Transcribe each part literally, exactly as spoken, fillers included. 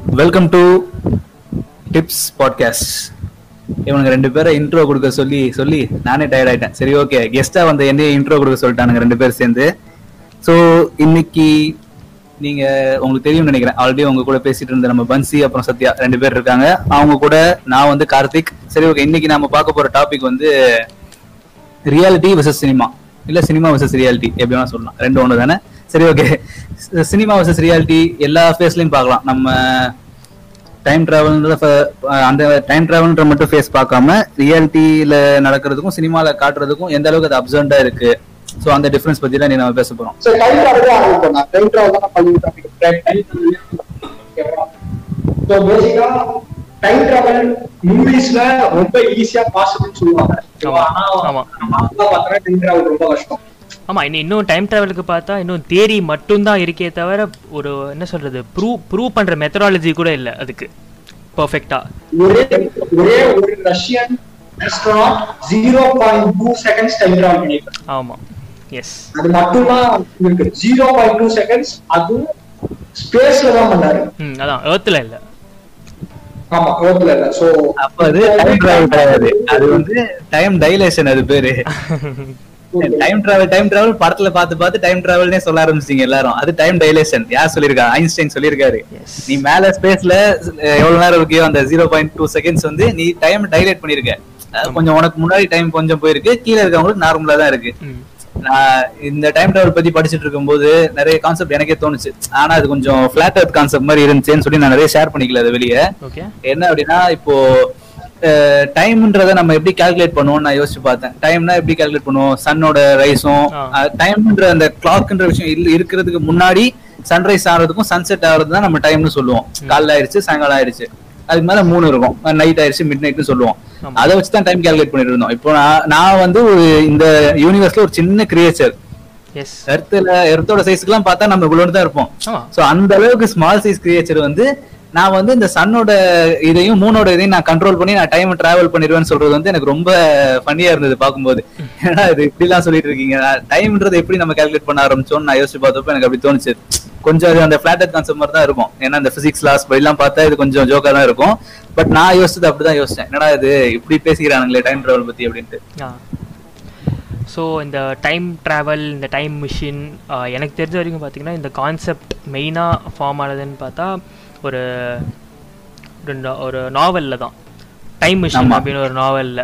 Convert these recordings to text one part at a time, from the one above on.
Welcome to tips podcast. இவனுங்க ரெண்டு பேரை இன்ட்ரோ கொடுக்க சொல்லி சொல்லி நானே டயர்ட் ஆயிட்டேன். சரி, ஓகே, கெஸ்டா வந்த என்னையே இன்ட்ரோ கொடுக்க சொல்லிட்டானுங்க ரெண்டு பேர் சேர்ந்து. ஸோ இன்னைக்கு நீங்க உங்களுக்கு தெரியும்னு நினைக்கிறேன், ஆல்ரெடி உங்க கூட பேசிட்டு இருந்த நம்ம பன்சி அப்புறம் சத்யா ரெண்டு பேர் இருக்காங்க. அவங்க கூட நான் வந்து கார்த்திக். சரி, ஓகே, இன்னைக்கு நாம பார்க்க போற டாபிக் வந்து ரியாலிட்டி வெர்சஸ் சினிமா, இல்ல சினிமா வெர்சஸ் ரியாலிட்டி, எப்படி வேணா சொல்லலாம், ரெண்டு ஒன்று தானே. சரி, ஓகே, சினிமா வெர்சஸ் ரியாலிட்டி எல்லா ஃபேஸ்லயும் பார்க்கலாம். நம்ம டைம் டிராவல் அந்த டைம் டிராவல்ன்ற மட்டும் ஃபேஸ் பார்க்காம ரியாலிட்டியில நடக்கிறதுக்கும் சினிமால காட்டுறதுக்கும் எந்த அளவுக்கு அது அப்சர்வ்டா இருக்கு, சோ அந்த டிஃபரன்ஸ் பத்தி தான் நீ நம்ம பேச போறோம். சோ டைம் டிராவல் ஆரம்பிப்போம். டைம் டிராவல் தான் பண்ணிட்டு டைம். சோ பேசிக்கா டைம் டிராவல் மூவிஸ்ல ரொம்ப ஈஸியா பாசிபிள் சொல்லுவாங்க. ஆனா நம்ம பார்த்தா டைம் டிராவல் ரொம்ப கஷ்டம். ஆமா, இன்னும் டைம் டிராவலுக்கு பார்த்தா இன்னும் தியரி மட்டும்தான் இருக்கே தவிர ஒரு என்ன சொல்றது ப்ரூவ் ப்ரூவ் பண்ற மெத்தடாலஜி கூட இல்ல அதுக்கு பெர்ஃபெக்ட்டா. ஒரே ஒரே ஒரு Russian astronaut zero point two seconds time travel பண்ணிருக்காரு. ஆமா, எஸ், அது மட்டும்தான் இருக்கு. ஜீரோ பாயிண்ட் டூ செகண்ட்ஸ் அது ஸ்பேஸ்ல தான் பண்ணாரு. ம், அதான் எர்த்ல இல்ல. ஆமா, எர்த்ல இல்ல. சோ அப்ப அது டைம் டிராவல் கிடையாது, அது வந்து டைம் டைலேஷன். அது பேரு டைம் டிராவல். டைம் டிராவல் படத்துல பார்த்து பார்த்து டைம் டிராவல்னே சொல்ல ஆரம்பிச்சிங்க எல்லாரும். அது டைம் டைலேஷன். யார் சொல்லிருக்கா? ஐன்ஸ்டைன் சொல்லிருக்காரு. நீ மேல ஸ்பேஸ்ல எவ்வளவு நேரம் இருக்கியோ அந்த ஜீரோ பாயிண்ட் டூ செகண்ட்ஸ் வந்து நீ டைம் டைலேட் பண்ணிருக்க. கொஞ்சம் உனக்கு முன்னாடி டைம் கொஞ்சம் போயிருக்கு, கீழே இருக்கவங்களுக்கு நார்மலா தான் இருக்கு. நான் இந்த டைம் டிராவல் பத்தி படிச்சுட்டு இருக்கும் போது நிறைய கான்செப்ட் எனக்கே தோணுச்சு. ஆனா அது கொஞ்சம் பிளாட் எர்த் கான்செப்ட் மாதிரி இருந்துச்சுன்னு சொல்லி நான் நிறைய ஷேர் பண்ணிக்கல அது வெளியே. என்ன அப்படின்னா, இப்போ டைம்ன்றத நம்ம எப்படி கால்குலேட் பண்ணுவோம் நான் யோசிச்சு பார்த்தேன். டைம்னா எப்படி கால்குலேட் பண்ணுவோம்? சன்னோட ரைஸும் டைம்ன்ற அந்த கிளாக்ன்ற விஷயம் இருக்கிறதுக்கு முன்னாடி சன்ரைஸ் ஆகிறதுக்கும் சன்செட் ஆகிறது தான் நம்ம டைம்னு சொல்லுவோம். காலைல ஆயிடுச்சு, சாயங்காலம் ஆயிடுச்சு, அதுக்கு மேல மூணு இருக்கும், நைட் ஆயிடுச்சு, மிட் நைட்னு சொல்லுவோம். அதை வச்சுதான் டைம் கால்குலேட் பண்ணிட்டு இருந்தோம். இப்போ நான் வந்து ஒரு இந்த யூனிவர்ஸ்ல ஒரு சின்ன கிரியேச்சர். எர்த்ல எர்த்தோட சைஸ்க்கு எல்லாம் பார்த்தா நம்ம இவ்வளவு தான் இருப்போம். சோ அந்த அளவுக்கு ஸ்மால் சைஸ் கிரியேச்சர் வந்து நான் வந்து இந்த சன்னோட இதையும் மூணோட இதையும் நான் கண்ட்ரோல் பண்ணி நான் டைம் டிராவல் பண்ணிடுவேன்னு சொல்றது வந்து எனக்கு ரொம்ப ஃபன்னியா இருந்தது பார்க்கும்போது. ஏன்னா இது இப்படி எல்லாம் சொல்லிட்டு இருக்கீங்க, டைம்ன்றது எப்படி நம்ம கால்குலேட் பண்ண ஆரம்பிச்சோம்னு நான் யோசிச்சு பார்த்தப்ப எனக்கு அப்படி தோணுச்சு. கொஞ்சம் அது அந்த பிளாட் எர்த் கான்செப்ட் மாதிரி தான் இருக்கும். ஏன்னா இந்த பிசிக்ஸ் லாஸ் எல்லாம் பார்த்தா இது கொஞ்சம் ஜோக்கா தான் இருக்கும். பட் நான் யோசிச்சது அப்படிதான் யோசிச்சேன், என்னடா இது இப்படி பேசிக்கிறானுங்களே டைம் டிராவல் பத்தி அப்படின்ட்டு. ஸோ இந்த டைம் ட்ராவல், இந்த டைம் மிஷின், எனக்கு தெரிஞ்ச வரைக்கும் பார்த்தீங்கன்னா இந்த கான்செப்ட் மெயினாக ஃபார்ம் ஆனதுன்னு பார்த்தா ஒரு ஒரு நாவலில் தான், டைம் மிஷின் அப்படின்னு ஒரு நாவலில்.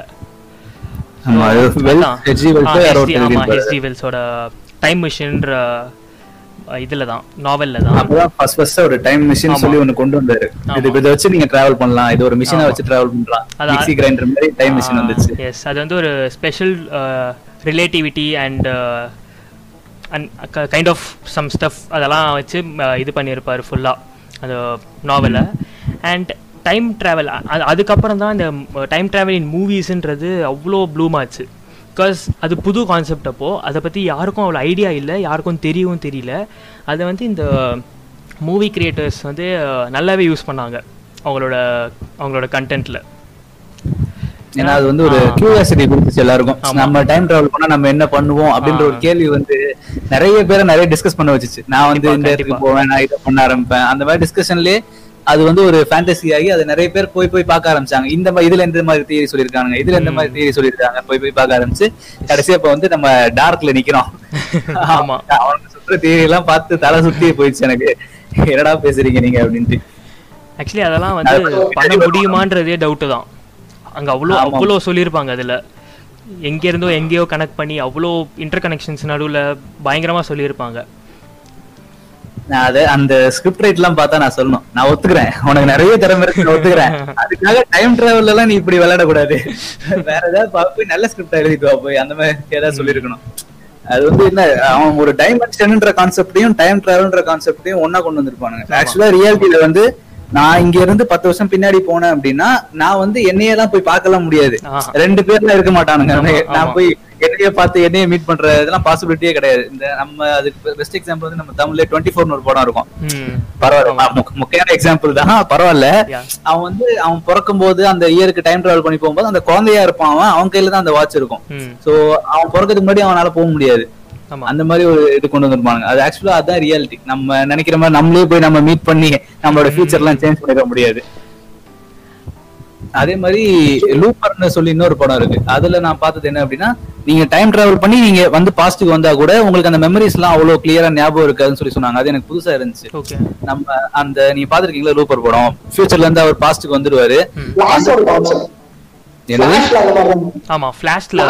ஹெச்ஜி வெல்ஸோட டைம் மிஷின்ன்ற இதுல தான், நாவல்ல தான் அப்பதான் ஃபர்ஸ்ட் ஃபர்ஸ்ட் ஒரு டைம் மிஷின் சொல்லி ஒன்னு கொண்டு வந்தாரு. இது இத வச்சு நீங்க டிராவல் பண்ணலாம், இது ஒரு மிஷினை வச்சு டிராவல் பண்ணலாம், மிக்ஸி கிரைண்டர் மாதிரி டைம் மிஷின் வந்துச்சு. எஸ், அது வந்து ஒரு special relativity and kind of some stuff அதெல்லாம் வச்சு இது பண்ணியிருப்பார் ஃபுல்லாக அந்த நாவலை. அண்ட் டைம் ட்ராவல் அதுக்கப்புறம் தான் இந்த டைம் ட்ராவல் இன் மூவிஸ்ன்றது அவ்வளோ ப்ளூம் ஆச்சு. பிகாஸ் அது புது கான்செப்ட். அப்போது அதை பற்றி யாருக்கும் அவ்வளோ ஐடியா இல்லை, யாருக்கும் தெரியவும் தெரியல. அதை வந்து இந்த மூவி கிரியேட்டர்ஸ் வந்து நல்லாவே யூஸ் பண்ணாங்க அவங்களோட அவங்களோட கண்டென்ட்டில். ஏன்னா அது வந்து ஒரு கியூரியாசிட்டி கொடுத்துச்சு எல்லாருக்கும். நம்ம டைம் டிராவல் பண்ணா நம்ம என்ன பண்ணுவோம் அப்படின்ற ஒரு கேள்வி வந்து நிறைய பேரை நிறைய டிஸ்கஸ் பண்ண வச்சுச்சு. நான் வந்து இந்த இடத்துக்கு போவேன், நான் இதை பண்ண ஆரம்பிப்பேன், அந்த மாதிரி டிஸ்கஷன்லயே அது வந்து ஒரு ஃபேண்டசி ஆகி அதை நிறைய பேர் போய் போய் பார்க்க ஆரம்பிச்சாங்க. இந்த மாதிரி இதுல எந்த மாதிரி தியரி சொல்லியிருக்காங்க, இதுல எந்த மாதிரி தியரி சொல்லியிருக்காங்க, போய் போய் பார்க்க ஆரம்பிச்சு கடைசியா இப்ப வந்து நம்ம டார்க்ல நிக்கிறோம். அவங்க சுற்ற தியரி எல்லாம் பார்த்து தலை சுத்தி போயிடுச்சு எனக்கு. என்னடா பேசுறீங்க நீங்க அப்படின்ட்டு. ஆக்சுவலி அதெல்லாம் வந்து பண்ண முடியுமான்றதே டவுட்டு தான். அங்கே அவ்வளோ அவ்வளோ சொல்லியிருப்பாங்க. அதில் எங்கேருந்தோ எங்கேயோ கனெக்ட் பண்ணி அவ்வளோ இன்டர் கனெக்ஷன்ஸ் நடுவில் பயங்கரமாக சொல்லியிருப்பாங்க. நான் அது அந்த ஸ்கிரிப்ட் ரைட்லாம் பார்த்தா நான் சொல்லணும், நான் ஒத்துக்கிறேன் உனக்கு நிறைய திறமை இருக்கு, நான் ஒத்துக்கிறேன். அதுக்காக டைம் டிராவல் எல்லாம் நீ இப்படி விளையாடக்கூடாது, வேற ஏதாவது போய் நல்ல ஸ்கிரிப்டா எழுதிட்டு போய் அந்த மாதிரி ஏதாவது சொல்லியிருக்கணும். அது வந்து என்ன, அவன் ஒரு டைமென்ஷன்ன்ற கான்செப்டையும் டைம் டிராவல்ன்ற கான்செப்டையும் ஒன்னா கொண்டு வந்திருப்பானுங்க. ஆக்சுவலா ரியாலிட்டியில வந்து நான் இங்க இருந்து பத்து வருஷம் பின்னாடி போனேன் அப்படின்னா நான் வந்து என்னையெல்லாம் போய் பார்க்கலாம் முடியாது, ரெண்டு பேர்ல இருக்க மாட்டானுங்க. நான் போய் என்னைய பார்த்து என்னைய மீட் பண்ற இதெல்லாம் பாசிபிலிட்டியே கிடையாது. இந்த நம்ம அதுக்கு பெஸ்ட் எக்ஸாம்பிள் வந்து நம்ம தமிழ்ல டுவெண்ட்டி ஃபோர்னு ஒரு படம் இருக்கும். பரவாயில்ல, முக்கியமான எக்ஸாம்பிள் தான், பரவாயில்ல. அவன் வந்து அவன் பிறக்கும் போது அந்த இயருக்கு டைம் டிராவல் பண்ணி போகும்போது அந்த குழந்தையா இருப்பான், அவன் அவன் கையில தான் அந்த வாட்ச் இருக்கும். சோ அவன் பிறக்கிறதுக்கு முன்னாடி அவனால போக முடியாது. அந்த மாதிரி ஒரு இது கொண்டு வந்துருப்பாங்க. அது ஆக்சுவலா அதான் ரியாலிட்டி. நம்ம நினைக்கிற மாதிரி நம்மளே போய் நம்ம மீட் பண்ணி நம்மளோட ஃபியூச்சர் எல்லாம் சேஞ்ச் பண்ணிட முடியாது. அதே மாதிரி லூப்பர்னு சொல்லி இன்னொரு படம் இருக்கு. அதுல நான் பார்த்தது என்ன அப்படின்னா, நீங்க டைம் டிராவல் பண்ணி நீங்க வந்து பாஸ்ட்டுக்கு வந்தா கூட உங்களுக்கு அந்த மெமரிஸ் எல்லாம் அவ்வளவு கிளியரா ஞாபகம் இருக்காதுன்னு சொல்லி சொன்னாங்க. அது எனக்கு புதுசா இருந்துச்சு. நம்ம அந்த நீங்க பாத்துருக்கீங்களா லூப்பர் படம்? ஃபியூச்சர்ல இருந்து அவர் பாஸ்ட்டுக்கு வந்துருவாரு. ஆமா ஃபிளாஷ்ல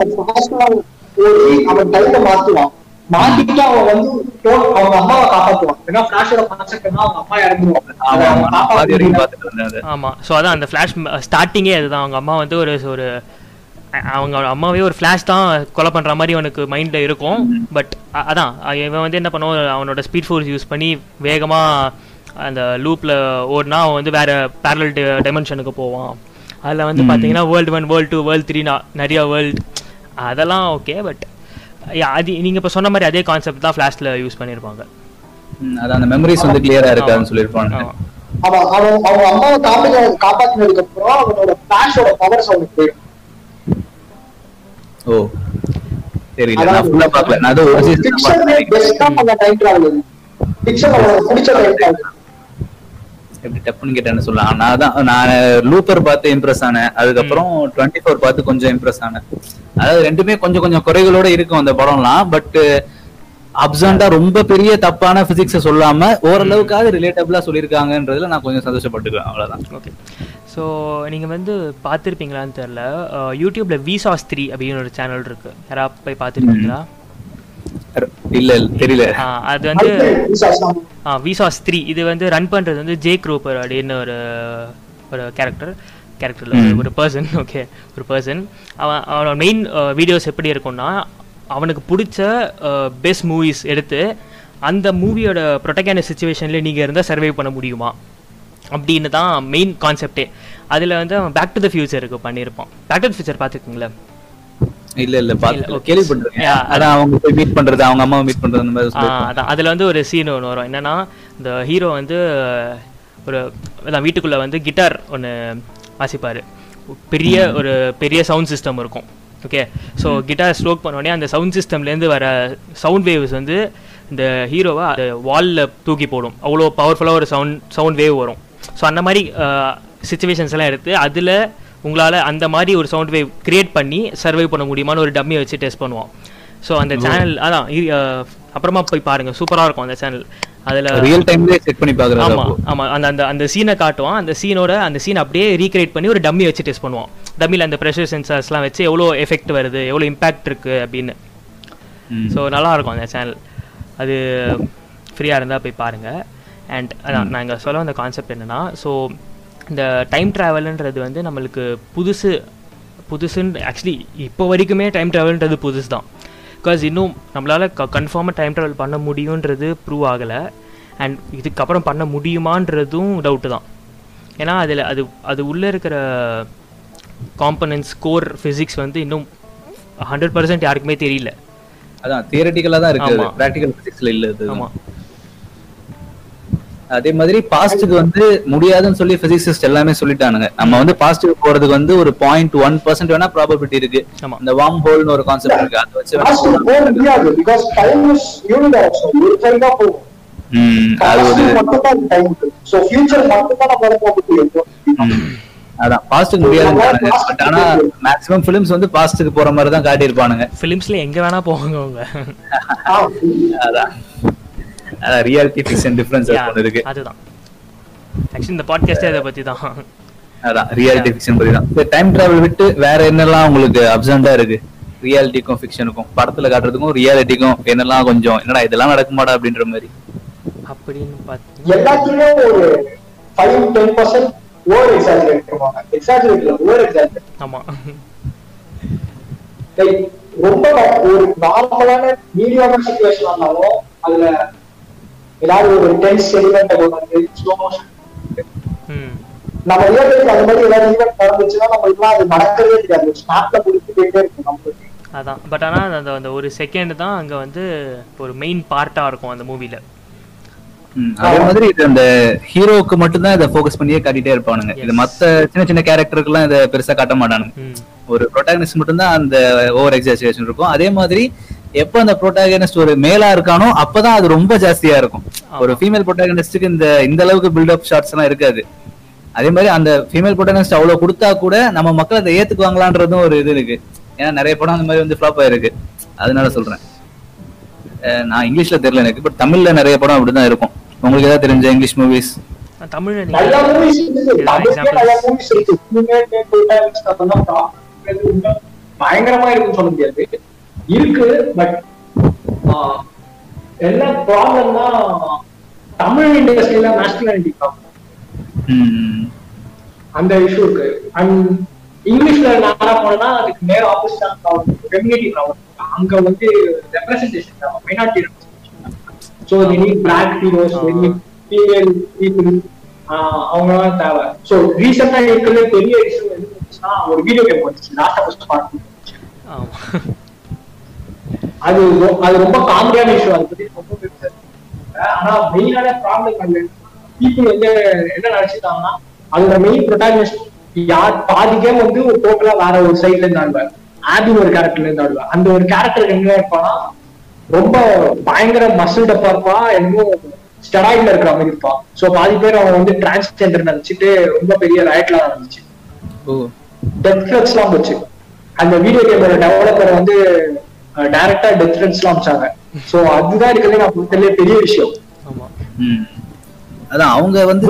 அவன் டைமை மாத்துவான். மாத்திட்டு அவன் வந்து அவங்க அம்மாவை காப்பாத்துவான். ஏன்னா ஃபிளாஷோட கான்செப்ட்னா அவங்க அம்மா இறந்துருவாங்க. ஆமா சோ அதான் அந்த ஃபிளாஷ் ஸ்டார்டிங்கே அதுதான். அவங்க அம்மா வந்து ஒரு ஒரு அவங்க அம்மாவே ஒரு ஃபிளாஷ் தான் கொலை பண்ற மாதிரி அவனுக்கு மைண்ட்ல இருக்கும். பட் அதான் இவன் வந்து என்ன பண்ணுவான், அவனோட ஸ்பீட் ஃபோர்ஸ் யூஸ் பண்ணி வேகமா அந்த லூப்ல ஓடினா அவன் வந்து வேற பேரலல் டைமென்ஷனுக்கு போவான். அதில் வந்து பார்த்தீங்கன்னா world one world two world three நிறைய வேர்ல்டு அதெல்லாம் ஓகே. பட் அது நீங்கள் இப்போ சொன்ன மாதிரி அதே கான்செப்ட் தான் ஃப்ளாஷ்ல யூஸ் பண்ணியிருப்பாங்க. அது அந்த மெமரிஸ் வந்து கிளியரா இருக்காதுன்னு சொல்லியிருப்பாங்க. அவன் அவன் அவங்க அம்மாவை காப்பாற்ற காப்பாற்றினதுக்கு அப்புறம் அவனோட ஃப்ளாஷோட பவர்ஸ் அவனுக்கு போயிடும். ஓ தெரியல, நான் ஃபுல்லா பார்க்கல. நான் அது ஒரு சீசன் பார்த்தேன். பெஸ்டா அந்த டைம் டிராவல் பிக்சர் அவனுக்கு பிடிச்ச டைம் டிராவல் எப்படி டப்புன்னு கேட்டேன்னு சொல்லலாம். நான் தான் நான் லூப்பர் பார்த்து இம்ப்ரெஸ் ஆனேன். அதுக்கப்புறம் டுவெண்ட்டி ஃபோர் பார்த்து கொஞ்சம் இம்ப்ரெஸ் ஆனேன். அதாவது ரெண்டுமே கொஞ்சம் கொஞ்சம் குறைகளோட இருக்கும் அந்த படம்லாம். பட் அப்சண்டா ரொம்ப பெரிய தப்பான பிசிக்ஸை சொல்லாம ஓரளவுக்காவது ரிலேட்டபிளா சொல்லியிருக்காங்கன்றதுல நான் கொஞ்சம் சந்தோஷப்பட்டுக்கிறேன். அவ்வளவுதான். ஓகே. ஸோ நீங்கள் வந்து பார்த்துருப்பீங்களான்னு தெரில, யூடியூப்ல விசாஸ் த்ரீ அப்படின்னு ஒரு சேனல் இருக்கு. யாராவது போய் பார்த்துருக்கீங்களா? இல்ல தெரியல. அது வந்து விசாஸ் த்ரீ இது வந்து ரன் பண்றது வந்து ஜேக் ரூப்பர் அப்படின்னு ஒரு ஒரு கேரக்டர் கேரக்டர்ல ஒரு பர்சன். ஓகே, ஒரு பர்சன். அவன் அவனோட மெயின் வீடியோஸ் எப்படி இருக்கும்னா, அவனுக்கு பிடிச்ச பெஸ்ட் மூவிஸ் எடுத்து அந்த மூவியோட ப்ரொட்டகானிஸ்ட் சிச்சுவேஷன்ல நீங்க இருந்தால் சர்வை பண்ண முடியுமா அப்படின்னு தான் மெயின் கான்செப்டே. அதில் வந்து அவன் பேக் டு த ஃபியூச்சருக்கு பண்ணியிருப்பான். பேக் டு த ஃபியூச்சர் பார்த்துருக்கீங்களா? இல்ல இல்ல பாத்து கேள்விப்பட்டிருக்கேன். அதான் அவங்க போய் மீட் பண்றது, அவங்க அம்மா மீட் பண்றது அந்த மாதிரி சொல்லிருக்காங்க. அதான் அதுல வந்து ஒரு சீன் ஒன்று வரும். என்னன்னா, இந்த ஹீரோ வந்து ஒரு வீட்டுக்குள்ள வந்து கிட்டார் ஒன்று வாசிப்பாரு. பெரிய ஒரு பெரிய சவுண்ட் சிஸ்டம் இருக்கும். ஓகே, ஸோ கிட்டார் ஸ்ட்ரோக் பண்ண உடனே அந்த சவுண்ட் சிஸ்டம்லேருந்து வர சவுண்ட் வேவ்ஸ் வந்து இந்த ஹீரோவை அந்த வாலில் தூக்கி போடும். அவ்வளோ பவர்ஃபுல்லாக ஒரு சவுண்ட் சவுண்ட் வேவ் வரும். ஸோ அந்த மாதிரி சிச்சுவேஷன்ஸ் எல்லாம் எடுத்து அதில் உங்களால் அந்த மாதிரி ஒரு சவுண்ட் வேவ் கிரியேட் பண்ணி சர்வை பண்ண முடியுமான்னு ஒரு டம்மியை வச்சு டெஸ்ட் பண்ணுவோம். ஸோ அந்த சேனல் அதான் அப்புறமா போய் பாருங்க, சூப்பராக இருக்கும் அந்த சேனல். அதில் ரியல் டைம்லேயே செக் பண்ணி பார்க்குறோம். ஆமாம் ஆமாம் அந்த அந்த அந்த சீனை காட்டுவான். அந்த சீனோட அந்த சீன் அப்படியே ரீக்ரியேட் பண்ணி ஒரு டம்மி வச்சு டெஸ்ட் பண்ணுவான். டம்மியில் அந்த ப்ரெஷர் சென்சார்ஸ்லாம் வச்சு எவ்வளோ எஃபெக்ட் வருது, எவ்வளோ இம்பேக்ட் இருக்குது அப்படின்னு. ஸோ நல்லாயிருக்கும் அந்த சேனல். அது ஃப்ரீயாக இருந்தால் போய் பாருங்கள். அண்ட் அதான் நாங்கள் சொல்ல வந்த கான்செப்ட் என்னென்னா, ஸோ இந்த டைம் ட்ராவல்ன்றது வந்து நம்மளுக்கு புதுசு புதுசுன்னு ஆக்சுவலி இப்போ வரைக்குமே டைம் ட்ராவல்ன்றது புதுசு தான். பிகாஸ் இன்னும் நம்மளால் க கன்ஃபார்மாக டைம் ட்ராவல் பண்ண முடியுன்றது ப்ரூவ் ஆகலை. அண்ட் இதுக்கப்புறம் பண்ண முடியுமான்றதும் டவுட்டு தான். ஏன்னா அதில் அது அது உள்ளே இருக்கிற காம்பனன்ட்ஸ் கோர் ஃபிசிக்ஸ் வந்து இன்னும் ஹண்ட்ரட் பர்சன்ட் யாருக்குமே தெரியல. அதான் தியரிட்டிக்கலாக தான் இருக்குது, ப்ராக்டிக்கல் ஃபிசிக்ஸில் இல்லை. ஆமாம். அதே மாதிரி பாஸ்ட்டுக்கு வந்து முடியாதுன்னு சொல்லி பிசிசிஸ்ட் எல்லாமே சொல்லிட்டானுங்க. நம்ம வந்து பாஸ்ட்டுக்கு போறதுக்கு வந்து ஒரு பாயிண்ட் ஒன் பர்சன்ட் வேணா ப்ராபபிலிட்டி இருக்கு. இந்த வார்ம் ஹோல்னு ஒரு கான்செப்ட் இருக்கு. அதை வச்சு முடியாது. Because time is universal. ஒரு சைடா போகும். ம் அது ஒரு மட்டும் தான் டைம். சோ ஃபியூச்சர் மட்டும் தான் நம்ம போக முடியும். அதான் பாஸ்ட்டுக்கு முடியாதுன்றாங்க. பட் ஆனா மேக்ஸிமம் ஃபிலிம்ஸ் வந்து பாஸ்ட்டுக்கு போற மாதிரி தான் காட்டி இருப்பானுங்க. ஃபிலிம்ஸ்ல எங்க வேணா போவாங்க அவங்க. அதான் ரியாலிட்டி ஃபிக்ஷன் டிஃபரன்ஸ் இருக்கு. அதுதான் ஆக்சுவலி இந்த பாட்காஸ்டே அத பத்தி தான். அதான் ரியாலிட்டி ஃபிக்ஷன் பத்தி தான். இந்த டைம் டிராவல் விட்டு வேற என்னெல்லாம் உங்களுக்கு அப்சண்டா இருக்கு? ரியாலிட்டிக்கும் ஃபிக்ஷனுக்கும், படத்துல காட்டுறதுக்கும் ரியாலிட்டிக்கும் என்னெல்லாம் கொஞ்சம் என்னடா இதெல்லாம் நடக்குமாடா அப்படின்ற மாதிரி அப்படின்னு பாத்தீங்கன்னா எல்லாத்துலயே ஒரு five to ten percent over exaggerate பண்ணுவாங்க. எக்ஸாஜரேட் இல்ல, ஓவர் எக்ஸாஜரேட். ஆமா. லைக் ரொம்ப ஒரு நார்மலான மீடியமான சிச்சுவேஷன் ஆனாலும் அதுல ஏதாவது ஒரு டென்ஸ் எலிமெண்ட் வந்து ஸ்லோ மோஷன். நம்ம ரியல் லைஃப்ல அந்த மாதிரி ஏதாவது ஈவென்ட் நடந்துச்சுன்னா நம்ம இதெல்லாம் அது நடக்கவே தெரியாது. ஸ்னாப்ல பிடிச்சி போயிட்டே இருக்கும் நம்மளுக்கு. அதான் பட் ஆனா அந்த அந்த ஒரு செகண்ட் தான் அங்க வந்து ஒரு மெயின் பார்ட்டா இருக்கும் அந்த மூவில. அதே மாதிரி இது அந்த ஹீரோக்கு மட்டும் தான் இதை ஃபோக்கஸ் பண்ணியே காட்டிட்டே இருப்பானுங்க. இது மத்த சின்ன சின்ன கேரக்டருக்கு எல்லாம் இதை பெருசா காட்ட மாட்டானுங்க. ஒரு ப்ரோட்டாகனிஸ்ட் மட்டும் தான் அந்த ஓவர் எக்ஸாஜரேஷன் இருக்கும். அதே மாதிரி எப்ப அந்த ப்ரோட்டாகனிஸ்ட் ஒரு மேலா இருக்கானோ அப்பதான் அது ரொம்ப ஜாஸ்தியா இருக்கும். ஒரு ஃபீமேல் ப்ரோட்டாகனிஸ்டுக்கு இந்த இந்த அளவுக்கு பில்டப் ஷாட்ஸ் எல்லாம் இருக்காது. அதே மாதிரி அந்த ஃபீமேல் ப்ரோட்டாகனிஸ்ட் அவ்வளவு கொடுத்தா கூட நம்ம மக்கள் அதை ஏத்துக்குவாங்களான்றதும் ஒரு இது இருக்கு. ஏன்னா நிறைய படம் அந்த மாதிரி வந்து ஃபிளாப் ஆயிருக்கு. அதனால சொல்றேன். நான் இங்கிலீஷ்ல தெரியல எனக்கு, பட் தமிழ்ல நிறைய படம் அப்படிதான் இருக்கும். உங்களுக்கு ஏதாவது தெரிஞ்ச இங்கிலீஷ் மூவிஸ்? தமிழ்ல நல்ல மூவிஸ் இருக்கு, நல்ல மூவிஸ் இருக்கு. பயங்கரமா இருக்குன்னு சொல்ல முடியாது, இருக்கு. பட் என்ன ப்ராப்ளம்னா தமிழ் இண்டஸ்ட்ரியில மாஸ்குலினிட்டி அந்த இஷ்யூ இருக்கு. அண்ட் இங்கிலீஷ்ல நானா போனா அதுக்கு நேர ஆப்போசிட்டா ஃபெமினிட்டி ப்ராப்ளம். அங்க வந்து representation minority representation. So the need black heroes, the need female people, அவங்கலாம் தேவை. சோ ரீசெண்டா இருக்கிற பெரிய இஷ்யூ என்னன்னா ஒரு வீடியோ கேம் வந்துச்சு, லாஸ்ட் ஆஃப் அஸ் பார்ட். அது அது ரொம்ப காமெடியான இஷ்யூ. அதை பத்தி ரொம்ப பெருசா. ஆனா மெயினான ப்ராப்ளம் வந்து பீப்புள் வந்து என்ன நினைச்சிட்டாங்கன்னா அதோட மெயின் ப்ரொட்டாகனிஸ்ட் யார் பாதி கேம் வந்து ஒரு டோட்டலா வேற ஒரு சைட்ல இருந்து ஆடுவார். ஆபி ஒரு கேரக்டர்ல இருந்து ஆடுவார். அந்த ஒரு கேரக்டர் எங்க இருப்பானா ரொம்ப பயங்கர மசில் டப்பா இருப்பா, என்னமோ ஸ்டெராய்ட்ல இருக்கிற மாதிரி இருப்பான். சோ பாதி பேர் அவன் வந்து டிரான்ஸ்ஜெண்டர் நினைச்சிட்டு ரொம்ப பெரிய ரயட்லாம் நடந்துச்சு, டெத் த்ரெட்ஸ் எல்லாம் போச்சு. அந்த வீடியோ கேமோட டெவலப்பர் வந்து டைரக்டா டெத் த்ரெட்ஸ் எல்லாம் அமைச்சாங்க. சோ அதுதான் இருக்கிறது நான் பொறுத்தலே பெரிய விஷயம். அதான் அவங்க வந்து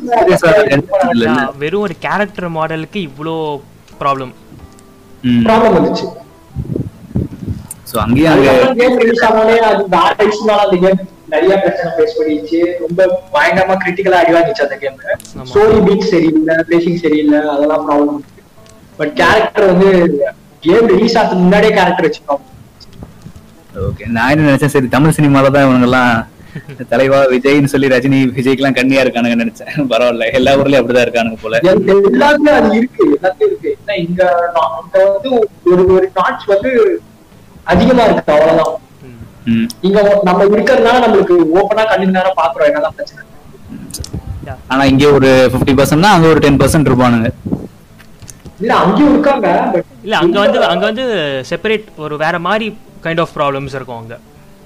வெறும் ஒரு கேரக்டர் மாடலுக்கு இவ்ளோ ப்ராப்ளம் ப்ராப்ளம் வந்துச்சு. சோ அங்கேயே அங்க கேம் ரிலீஸ் ஆனாலே அது ஆர்டிஸ்ட்னால அந்த கேம் நிறைய பிரச்சனை ஃபேஸ் பண்ணிச்சு. ரொம்ப பயங்கரமா கிரிட்டிக்கலா அடி வாங்கிச்சு அந்த கேம். ஸ்டோரி பீட் சரியில்லை, பேசிங் சரியில்லை, அதெல்லாம் ப்ராப்ளம் இருக்கு. பட் கேரக்டர் வந்து கேம் ரிலீஸ் ஆகிறதுக்கு முன்னாடியே கேரக்டர் வச்சுக்கோங்க. ஓகே, நான் என்ன நினைச்சேன், சரி தமிழ் சினிமால தான் இவங்க எல்லாம் தலைவா விஜய்னு சொல்லி ரஜினி விஜய்க்கு எல்லாம் கண்ணியா இருக்கானுங்க நினைச்சேன். பரவாயில்ல, எல்லா ஊர்லயும் அப்படிதான் இருக்கானுங்க போல. எல்லாமே அது இருக்கு, எல்லாத்தையும் இருக்கு. ஏன்னா இங்க வந்து ஒரு ஒரு நாட்ஸ் வந்து அதிகமா இருக்கு, அவ்வளவுதான். இங்க நம்ம இருக்கிறதுனால நம்மளுக்கு ஓப்பனா கண்ணு நேரம் பாக்குறோம், என்னதான் பிரச்சனை. ஆனா இங்க ஒரு பிப்டி பர்சன்ட் அங்க ஒரு டென் பர்சன்ட் இருப்பானுங்க. இல்ல அங்கேயும் இருக்காங்க, இல்ல அங்க வந்து அங்க வந்து செப்பரேட் ஒரு வேற மாதிரி கைண்ட் ஆஃப் ப்ராப்ளம்ஸ் இருக்கும் அங்க.